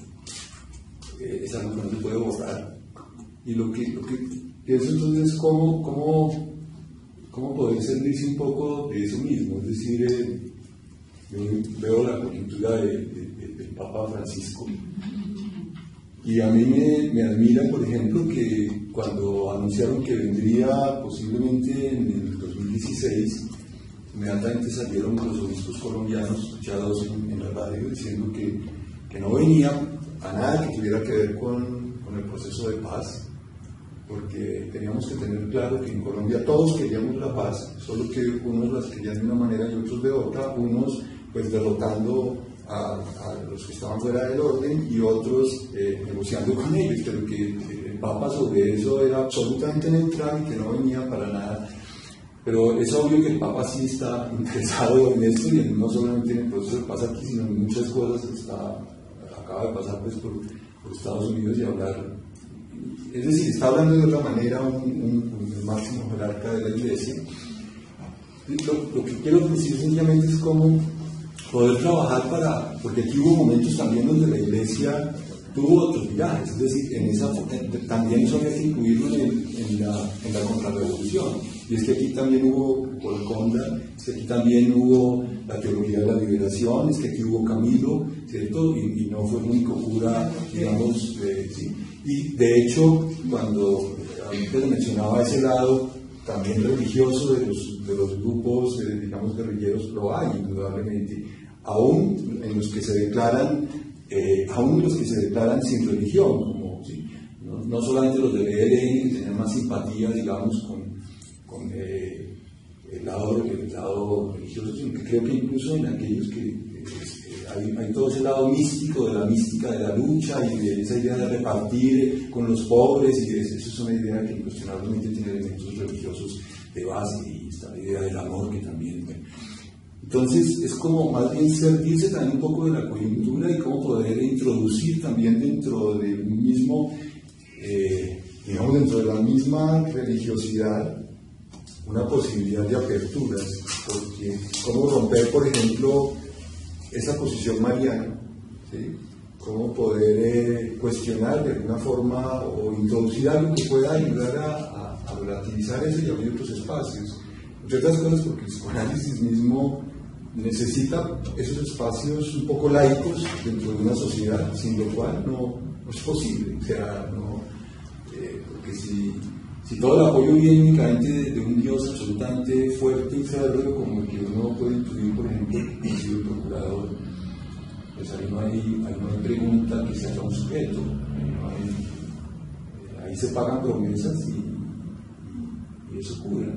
eh, esa no se puede borrar. Y lo que, lo que pienso entonces es cómo, cómo cómo poder servirse un poco de eso mismo, es decir, eh, yo veo la coyuntura de, de, de, del Papa Francisco y a mí me, me admira, por ejemplo, que cuando anunciaron que vendría posiblemente en el dos mil dieciséis, inmediatamente salieron los obispos colombianos escuchados en, en la radio diciendo que, que no venía a nada que tuviera que ver con, con el proceso de paz, porque teníamos que tener claro que en Colombia todos queríamos la paz, solo que unos las querían de una manera y otros de otra, unos pues derrotando a, a los que estaban fuera del orden y otros eh, negociando con ellos, pero que el Papa sobre eso era absolutamente neutral y que no venía para nada. Pero es obvio que el Papa sí está interesado en esto y no solamente en el proceso de paz aquí, sino en muchas cosas. Está, acaba de pasar pues, por, por Estados Unidos y hablar. Es decir, está hablando de otra manera un, un, un máximo jerarca de la Iglesia. Lo, lo que quiero decir sencillamente es cómo poder trabajar para, porque aquí hubo momentos también donde la Iglesia tuvo otros virajes, es decir, en esa, también eso había que incluirlo en, en, la, en la contrarrevolución. Y es que aquí también hubo Golconda, es que aquí también hubo la teología de la liberación, es que aquí hubo Camilo, ¿cierto? Y, y no fue el único cura, digamos, eh, ¿sí? Y de hecho, cuando antes mencionaba ese lado también religioso de los, de los grupos, eh, digamos, guerrilleros, lo hay, indudablemente, aún en los que se declaran, eh, aún los que se declaran sin religión, como, ¿sí? no, no solamente los del E L N, que tienen más simpatía, digamos, con, con eh, el, lado, el lado religioso, sino que creo que incluso en aquellos que Hay, hay todo ese lado místico, de la mística de la lucha y de esa idea de repartir con los pobres, y eso es una idea que incuestionablemente tiene elementos religiosos de base, y esta idea del amor que también, bueno, Entonces es como más bien servirse también un poco de la coyuntura y cómo poder introducir también dentro del mismo, eh, digamos dentro de la misma religiosidad, una posibilidad de aperturas, porque cómo romper, por ejemplo, esa posición mariana, ¿sí? Cómo poder eh, cuestionar de alguna forma o introducir algo que pueda ayudar a, a, a relativizar eso y abrir otros espacios. Entre otras cosas porque el psicoanálisis mismo necesita esos espacios un poco laicos dentro de una sociedad, sin lo cual no, no es posible. O sea, no, eh, porque si, si todo el apoyo viene únicamente de, de un Dios absolutamente fuerte y férreo, como el que uno puede intuir, por ejemplo, como si el procurador, pues ahí no hay, ahí no hay pregunta que sea un sujeto, ahí, no hay, eh, ahí se pagan promesas y, y, y eso cura.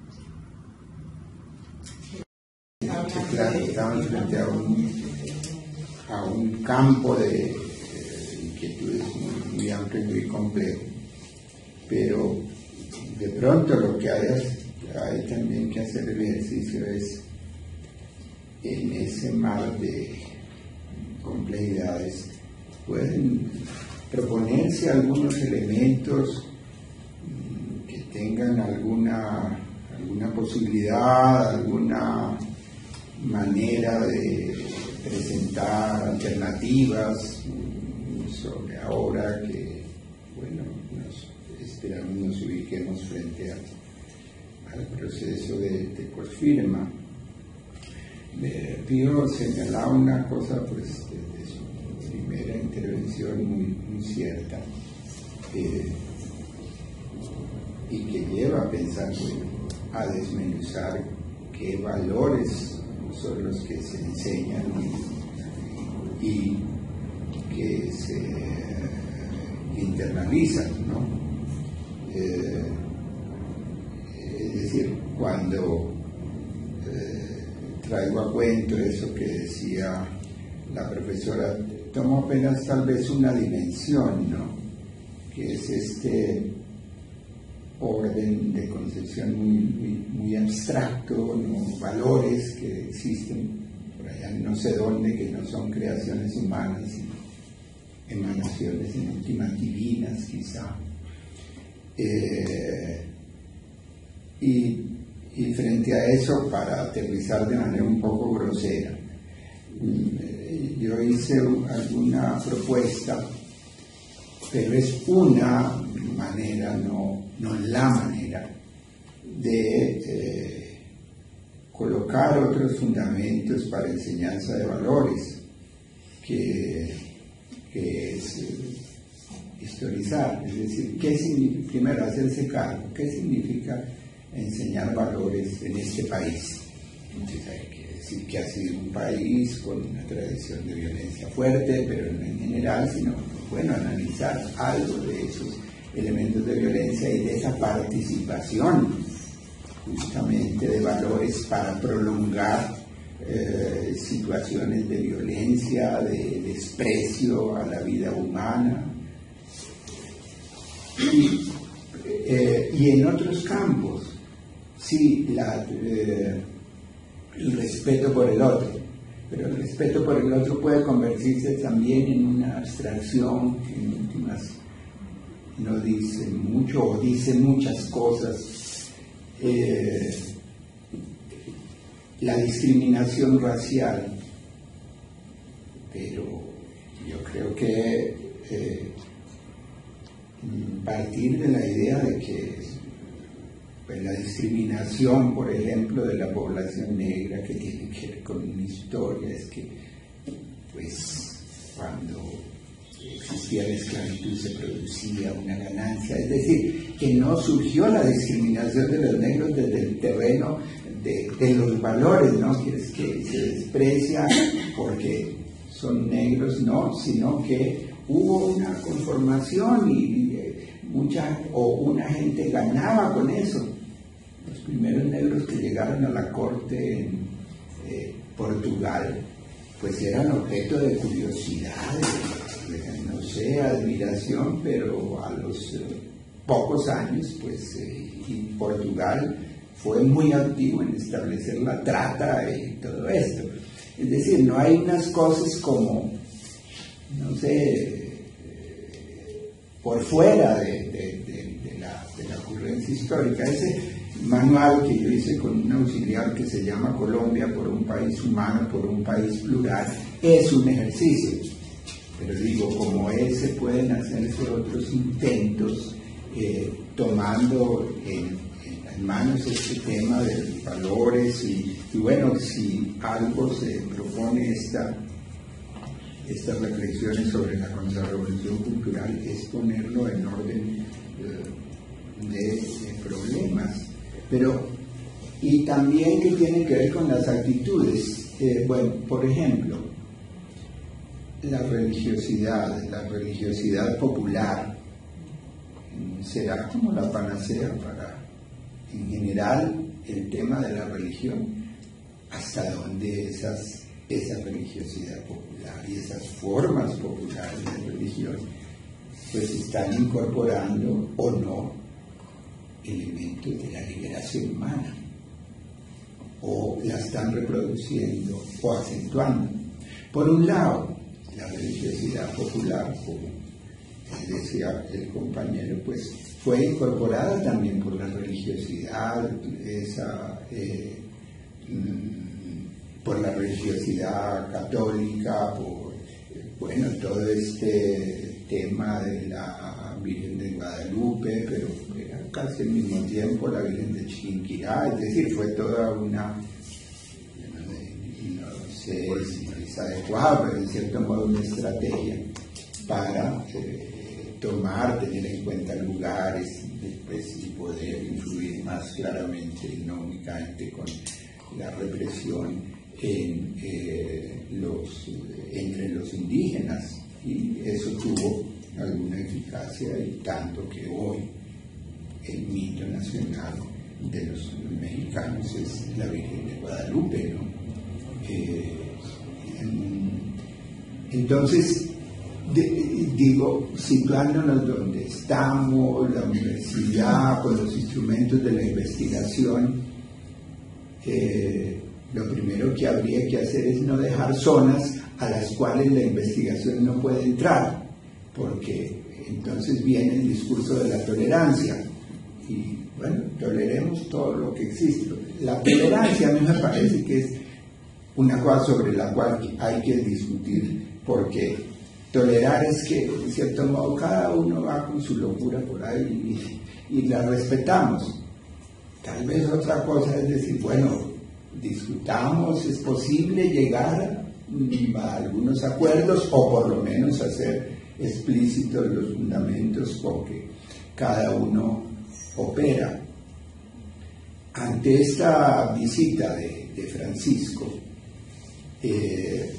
Claro, estamos frente a un, a un campo de, de inquietudes muy, muy amplio y muy complejo, pero de pronto lo que hay, hay también que hacer el ejercicio es, en ese mar de complejidades, pueden proponerse algunos elementos que tengan alguna, alguna posibilidad, alguna manera de presentar alternativas sobre ahora que, bueno, nos, esperamos nos ubiquemos frente a, al proceso de, de Corfirma. Me Pío señalaba una cosa, pues, de, de su primera intervención muy, muy cierta, eh, y que lleva a pensar, bueno, a desmenuzar qué valores son los que se enseñan y, y que se internalizan, ¿no? Eh, es decir, cuando eh, traigo a cuento eso que decía la profesora, tomo apenas tal vez una dimensión, ¿no? Que es este orden de concepción muy, muy, muy abstracto, ¿no? Valores que existen por allá no sé dónde, que no son creaciones humanas, sino emanaciones en últimas divinas quizá. Eh, y, y frente a eso, para aterrizar de manera un poco grosera, yo hice alguna propuesta, pero es una manera, no no la manera de eh, colocar otros fundamentos para enseñanza de valores, que, que es eh, historizar, es decir, ¿qué significa, primero hacerse cargo, qué significa enseñar valores en este país? Entonces hay que decir que ha sido un país con una tradición de violencia fuerte, pero no en general, sino, bueno, analizar algo de esos elementos de violencia y de esa participación justamente de valores para prolongar eh, situaciones de violencia, de desprecio a la vida humana y, eh, y en otros campos sí la, eh, el respeto por el otro, pero el respeto por el otro puede convertirse también en una abstracción que en últimas no dice mucho o dice muchas cosas. Eh, la discriminación racial, pero yo creo que eh, partir de la idea de que pues, la discriminación, por ejemplo, de la población negra, que tiene que ver con una historia, es que pues cuando existía la esclavitud se producía una ganancia, es decir, que no surgió la discriminación de los negros desde el terreno de, de los valores, ¿no? Que es que se desprecia porque son negros, no, sino que hubo una conformación y eh, mucha o una gente ganaba con eso. Los primeros negros que llegaron a la corte en eh, Portugal, pues eran objeto de curiosidad, de, de, no sé, admiración, pero a los eh, pocos años, pues eh, y Portugal fue muy activo en establecer la trata y todo esto. Es decir, no hay unas cosas como, no sé, por fuera de, de, de, de, la, de la ocurrencia histórica. Ese manual que yo hice con un auxiliar que se llama Colombia por un país humano, por un país plural, es un ejercicio. Pero digo, como ese pueden hacerse otros intentos eh, tomando en, en manos este tema de los valores y, y bueno, si algo se propone esta, estas reflexiones sobre la contrarrevolución cultural es ponerlo en orden eh, de, de problemas. Pero, y también que tiene que ver con las actitudes. Eh, bueno, por ejemplo, la religiosidad, la religiosidad popular, será como la panacea para, en general, el tema de la religión, hasta dónde esas, esa religiosidad popular y esas formas populares de religión, pues están incorporando o no elementos de la liberación humana, o la están reproduciendo o acentuando. Por un lado, la religiosidad popular, como decía el compañero, pues fue incorporada también por la religiosidad, esa, eh, por la religiosidad católica, por, bueno, todo este tema de la Virgen de Guadalupe, pero era casi al mismo tiempo la Virgen de Chiquinquirá, es decir, fue toda una, no sé si es adecuado, pero en cierto modo una estrategia para eh, tomar, tener en cuenta lugares después, y poder influir más claramente, no únicamente con la represión en, eh, los, entre los indígenas, y eso tuvo alguna eficacia, y tanto que hoy el mito nacional de los mexicanos es la Virgen de Guadalupe, ¿no? Eh, entonces, de, digo, situándonos donde estamos, la universidad, con los instrumentos de la investigación, eh, lo primero que habría que hacer es no dejar zonas a las cuales la investigación no puede entrar, porque entonces viene el discurso de la tolerancia, y bueno, toleremos todo lo que existe. La tolerancia a mí me parece que es una cosa sobre la cual hay que discutir, porque tolerar es que, de cierto modo, cada uno va con su locura por ahí y, y la respetamos. Tal vez otra cosa es decir, bueno, discutamos, es posible llegar a algunos acuerdos o por lo menos hacer explícitos los fundamentos con que cada uno opera. Ante esta visita de, de Francisco, eh,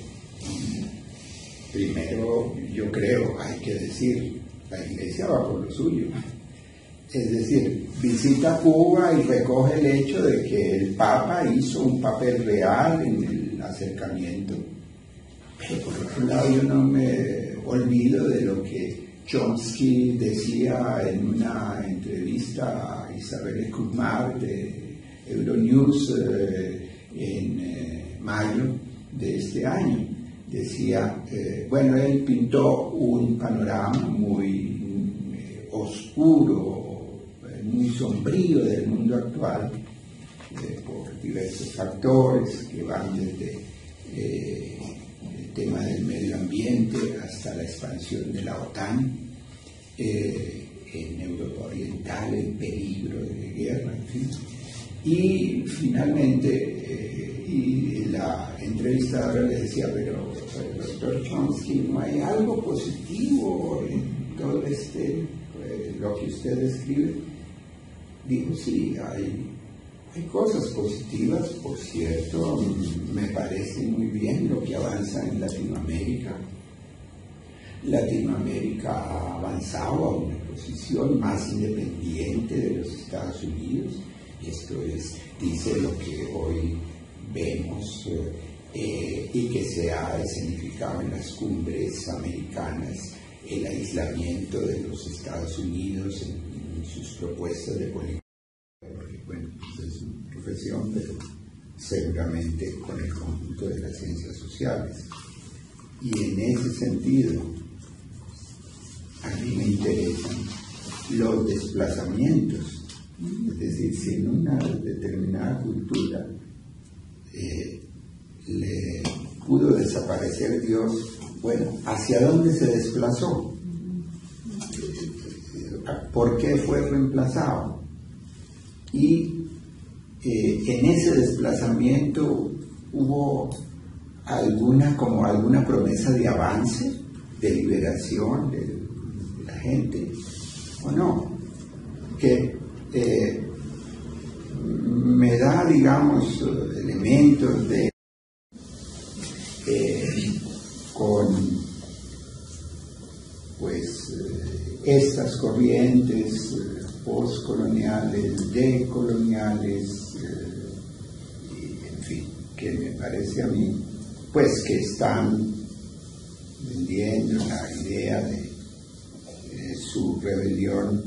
primero yo creo, hay que decir, la Iglesia va por lo suyo. Es decir, visita Cuba y recoge el hecho de que el Papa hizo un papel real en el acercamiento. Pero por otro lado yo no me olvido de lo que Chomsky decía en una entrevista a Isabel Kumar de Euronews eh, en eh, mayo de este año. Decía, eh, bueno, él pintó un panorama muy eh, oscuro, eh, muy sombrío del mundo actual, eh, por diversos factores que van desde eh, el tema del medio ambiente hasta la expansión de la OTAN, eh, en Europa Oriental, el peligro de guerra, en fin. Y finalmente, eh, y la entrevistadora le decía, pero doctor Chomsky, ¿no hay algo positivo en todo este, eh, lo que usted describe? Dijo, sí, hay, hay cosas positivas, por cierto, me parece muy bien lo que avanza en Latinoamérica. Latinoamérica ha avanzado a una posición más independiente de los Estados Unidos. Esto es, dice lo que hoy vemos eh, y que se ha escenificado en las cumbres americanas, el aislamiento de los Estados Unidos en, en sus propuestas de política. Bueno, pues es un profesión, pero seguramente con el conjunto de las ciencias sociales. Y en ese sentido, a mí me interesan los desplazamientos. Es decir, si en una determinada cultura eh, le pudo desaparecer Dios, bueno, ¿hacia dónde se desplazó? ¿Por qué fue reemplazado? Y eh, en ese desplazamiento hubo alguna, como alguna promesa de avance, de liberación de, de la gente, ¿o no? Que eh, me da, digamos, elementos de eh, con pues eh, estas corrientes eh, postcoloniales, decoloniales, eh, y, en fin, que me parece a mí, pues que están vendiendo la idea de eh, su rebelión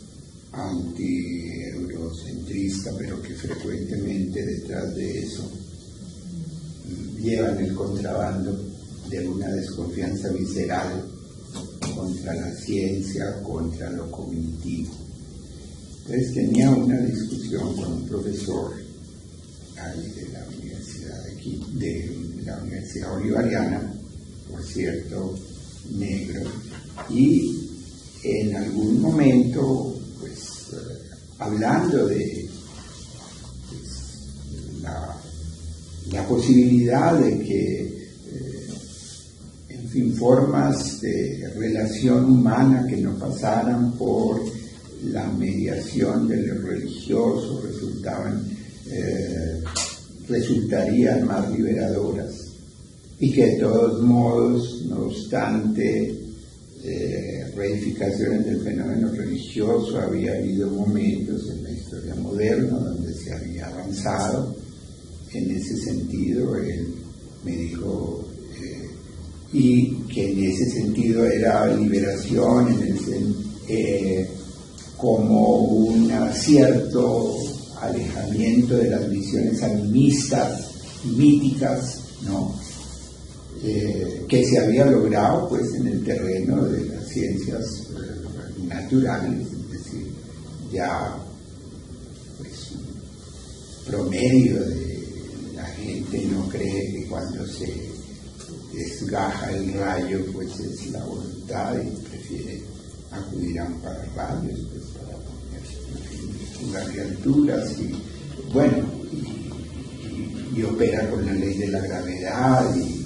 anti-eurocentrista, pero que frecuentemente detrás de eso llevan el contrabando de una desconfianza visceral contra la ciencia, contra lo cognitivo. Entonces tenía una discusión con un profesor ahí de la Universidad de, aquí, de la Universidad Bolivariana, por cierto, negro, y en algún momento, pues, eh, hablando de pues, la, la posibilidad de que, eh, en fin, formas de relación humana que no pasaran por la mediación de lo religioso resultaban, eh, resultarían más liberadoras, y que de todos modos, no obstante eh, reificaciones del fenómeno religioso, había habido momentos en la historia moderna donde se había avanzado en ese sentido. Él me dijo, eh, y que en ese sentido era liberación, en el eh, como un cierto alejamiento de las visiones animistas y míticas, ¿no? Eh, que se había logrado pues en el terreno de las ciencias eh, naturales, es decir, ya pues promedio de la gente no cree que cuando se desgaja el rayo pues es la voluntad, y prefiere acudir a un pararrayos pues para poner, en fin, jugar de alturas, y bueno, y, y, y opera con la ley de la gravedad, y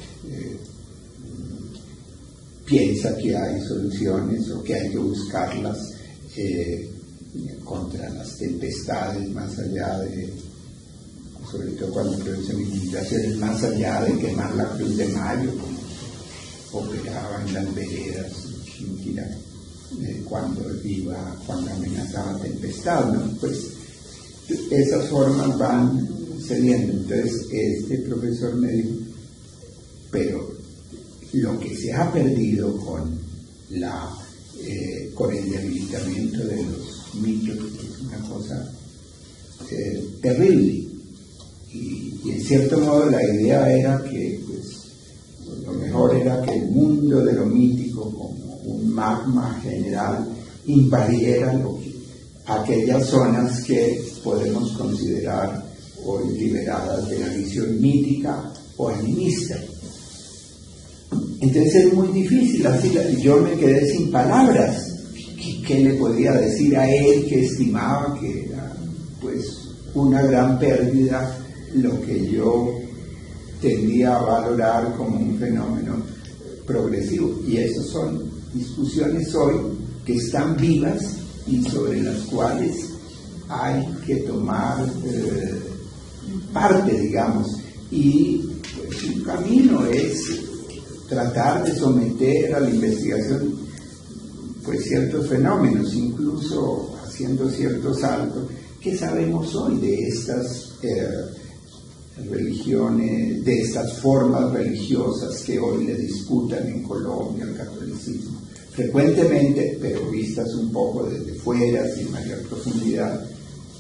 piensa que hay soluciones o que hay que buscarlas eh, contra las tempestades, más allá de, sobre todo cuando producen inundaciones, más allá de quemar la Cruz de Mayo, como operaban las veredas en Chiquinquirá, eh, cuando iba, cuando amenazaba tempestad, ¿no? Pues esas formas van cediendo. Entonces este profesor me dijo, pero lo que se ha perdido con, la, eh, con el debilitamiento de los mitos es una cosa eh, terrible. Y, y en cierto modo la idea era que pues, lo mejor era que el mundo de lo mítico, como un magma general, invadiera lo que, aquellas zonas que podemos considerar hoy liberadas de la visión mítica o animista. Entonces es muy difícil, así yo me quedé sin palabras. ¿Qué, qué le podía decir a él, que estimaba que era pues una gran pérdida lo que yo tendía a valorar como un fenómeno progresivo? Y esas son discusiones hoy que están vivas y sobre las cuales hay que tomar eh, parte, digamos, y pues un camino es tratar de someter a la investigación pues ciertos fenómenos, incluso haciendo ciertos saltos. ¿Qué sabemos hoy de estas eh, religiones, de estas formas religiosas que hoy le disputan en Colombia al catolicismo? Frecuentemente, pero vistas un poco desde fuera, sin mayor profundidad,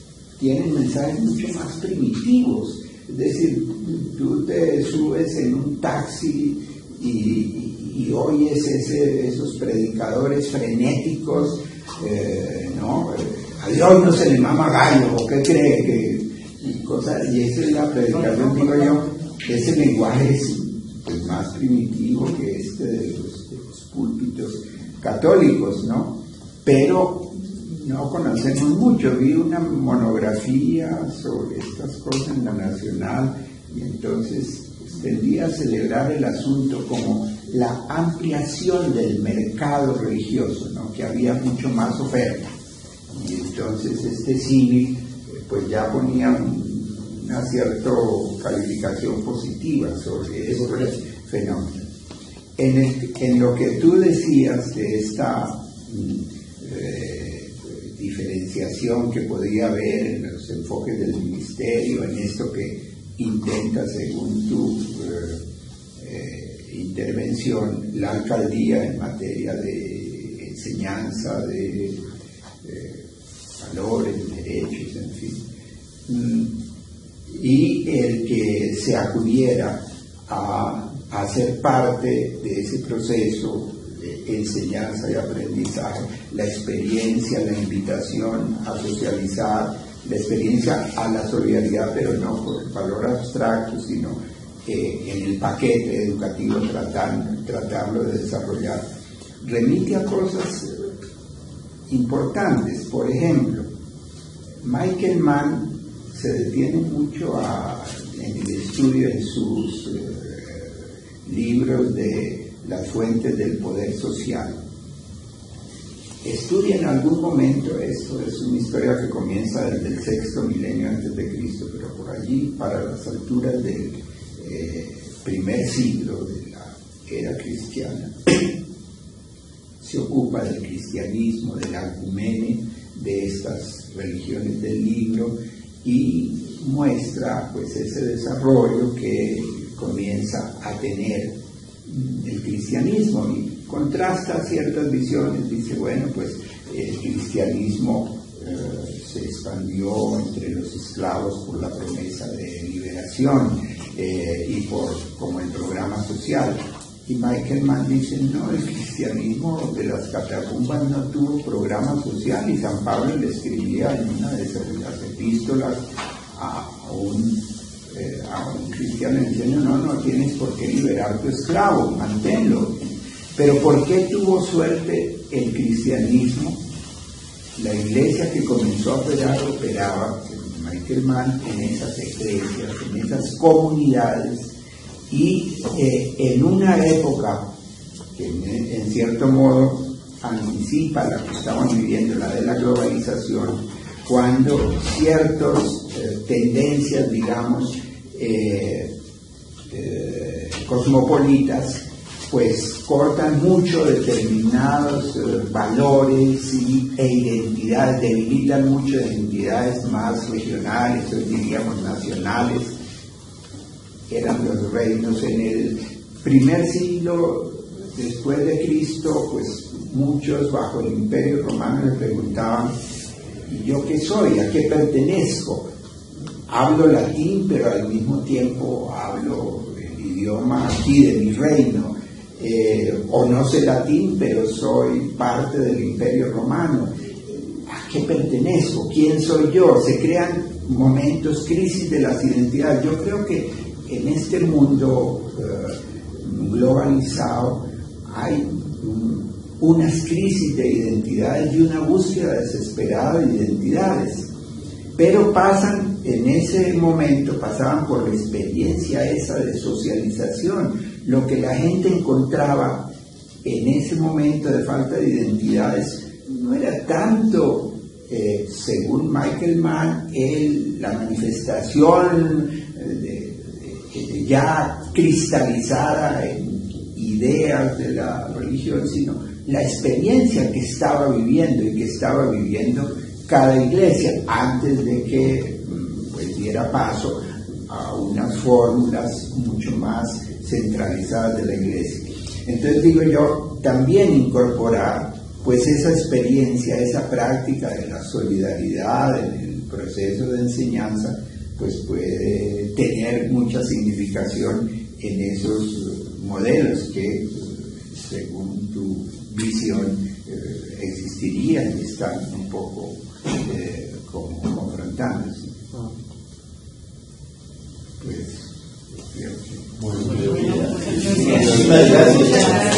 tienen mensajes mucho más primitivos. Es decir, tú te subes en un taxi y, y, y oyes ese, esos predicadores frenéticos, eh, ¿no? A Dios no se le mama gallo, ¿o qué cree? Que, y, cosas, y esa es la predicación, digo yo, ese lenguaje es pues, más primitivo que este de los, de los púlpitos católicos, ¿no? Pero no conocemos mucho. Vi una monografía sobre estas cosas en la Nacional y entonces tendí a celebrar el asunto como la ampliación del mercado religioso, ¿no? Que había mucho más oferta. Y entonces este cine pues ya ponía un, una cierta calificación positiva sobre este fenómeno. En, el, en lo que tú decías de esta eh, diferenciación que podría haber en los enfoques del ministerio, en esto que intenta, según tu eh, eh, intervención, la alcaldía en materia de enseñanza, de eh, valores, derechos, en fin, mm, y el que se acudiera a hacer parte de ese proceso de enseñanza y aprendizaje, la experiencia, la invitación a socializar, la experiencia a la solidaridad, pero no por el valor abstracto, sino eh, en el paquete educativo tratar, tratarlo de desarrollar, remite a cosas importantes. Por ejemplo, Michael Mann se detiene mucho a, en el estudio en sus eh, libros de las fuentes del poder social. Estudia en algún momento, esto es una historia que comienza desde el sexto milenio antes de Cristo, pero por allí, para las alturas del eh, primer siglo de la era cristiana, se ocupa del cristianismo, del argumene de estas religiones del libro y muestra pues ese desarrollo que comienza a tener el cristianismo y contrasta ciertas visiones. Dice, bueno, pues el cristianismo eh, se expandió entre los esclavos por la promesa de liberación eh, y por como el programa social. Y Michael Mann dice, no, el cristianismo de las catacumbas no tuvo programa social, y San Pablo le escribía en una de las epístolas a un Eh, a un cristiano diciendo, no, no tienes por qué liberar tu esclavo, manténlo. Pero ¿por qué tuvo suerte el cristianismo? La iglesia que comenzó a operar, operaba, Michael Mann, en esas iglesias, en esas comunidades, y eh, en una época que en, en cierto modo anticipa la que estamos viviendo, la de la globalización, cuando ciertas eh, tendencias, digamos, eh, eh, cosmopolitas, pues cortan mucho determinados eh, valores y, e identidades, debilitan mucho identidades más regionales, o diríamos nacionales. Eran los reinos en el primer siglo después de Cristo, pues muchos bajo el Imperio Romano le preguntaban, ¿y yo qué soy? ¿A qué pertenezco? Hablo latín, pero al mismo tiempo hablo el idioma aquí de mi reino. Eh, o no sé latín, pero soy parte del Imperio Romano. ¿A qué pertenezco? ¿Quién soy yo? Se crean momentos, crisis de las identidades. Yo creo que en este mundo uh, globalizado hay um, unas crisis de identidades y una búsqueda desesperada de identidades, pero pasan en ese momento, pasaban por la experiencia esa de socialización. Lo que la gente encontraba en ese momento de falta de identidades no era tanto, eh, según Michael Mann, el, la manifestación de, de, de ya cristalizada en ideas de la religión, sino la experiencia que estaba viviendo y que estaba viviendo cada iglesia antes de que pues, diera paso a unas fórmulas mucho más centralizadas de la iglesia. Entonces digo yo, también incorporar pues esa experiencia, esa práctica de la solidaridad en el proceso de enseñanza pues puede tener mucha significación en esos modelos que, según tu visión, eh, existirían y están un poco eh, como confrontándose. Pues creo que... Bueno, Muchas gracias.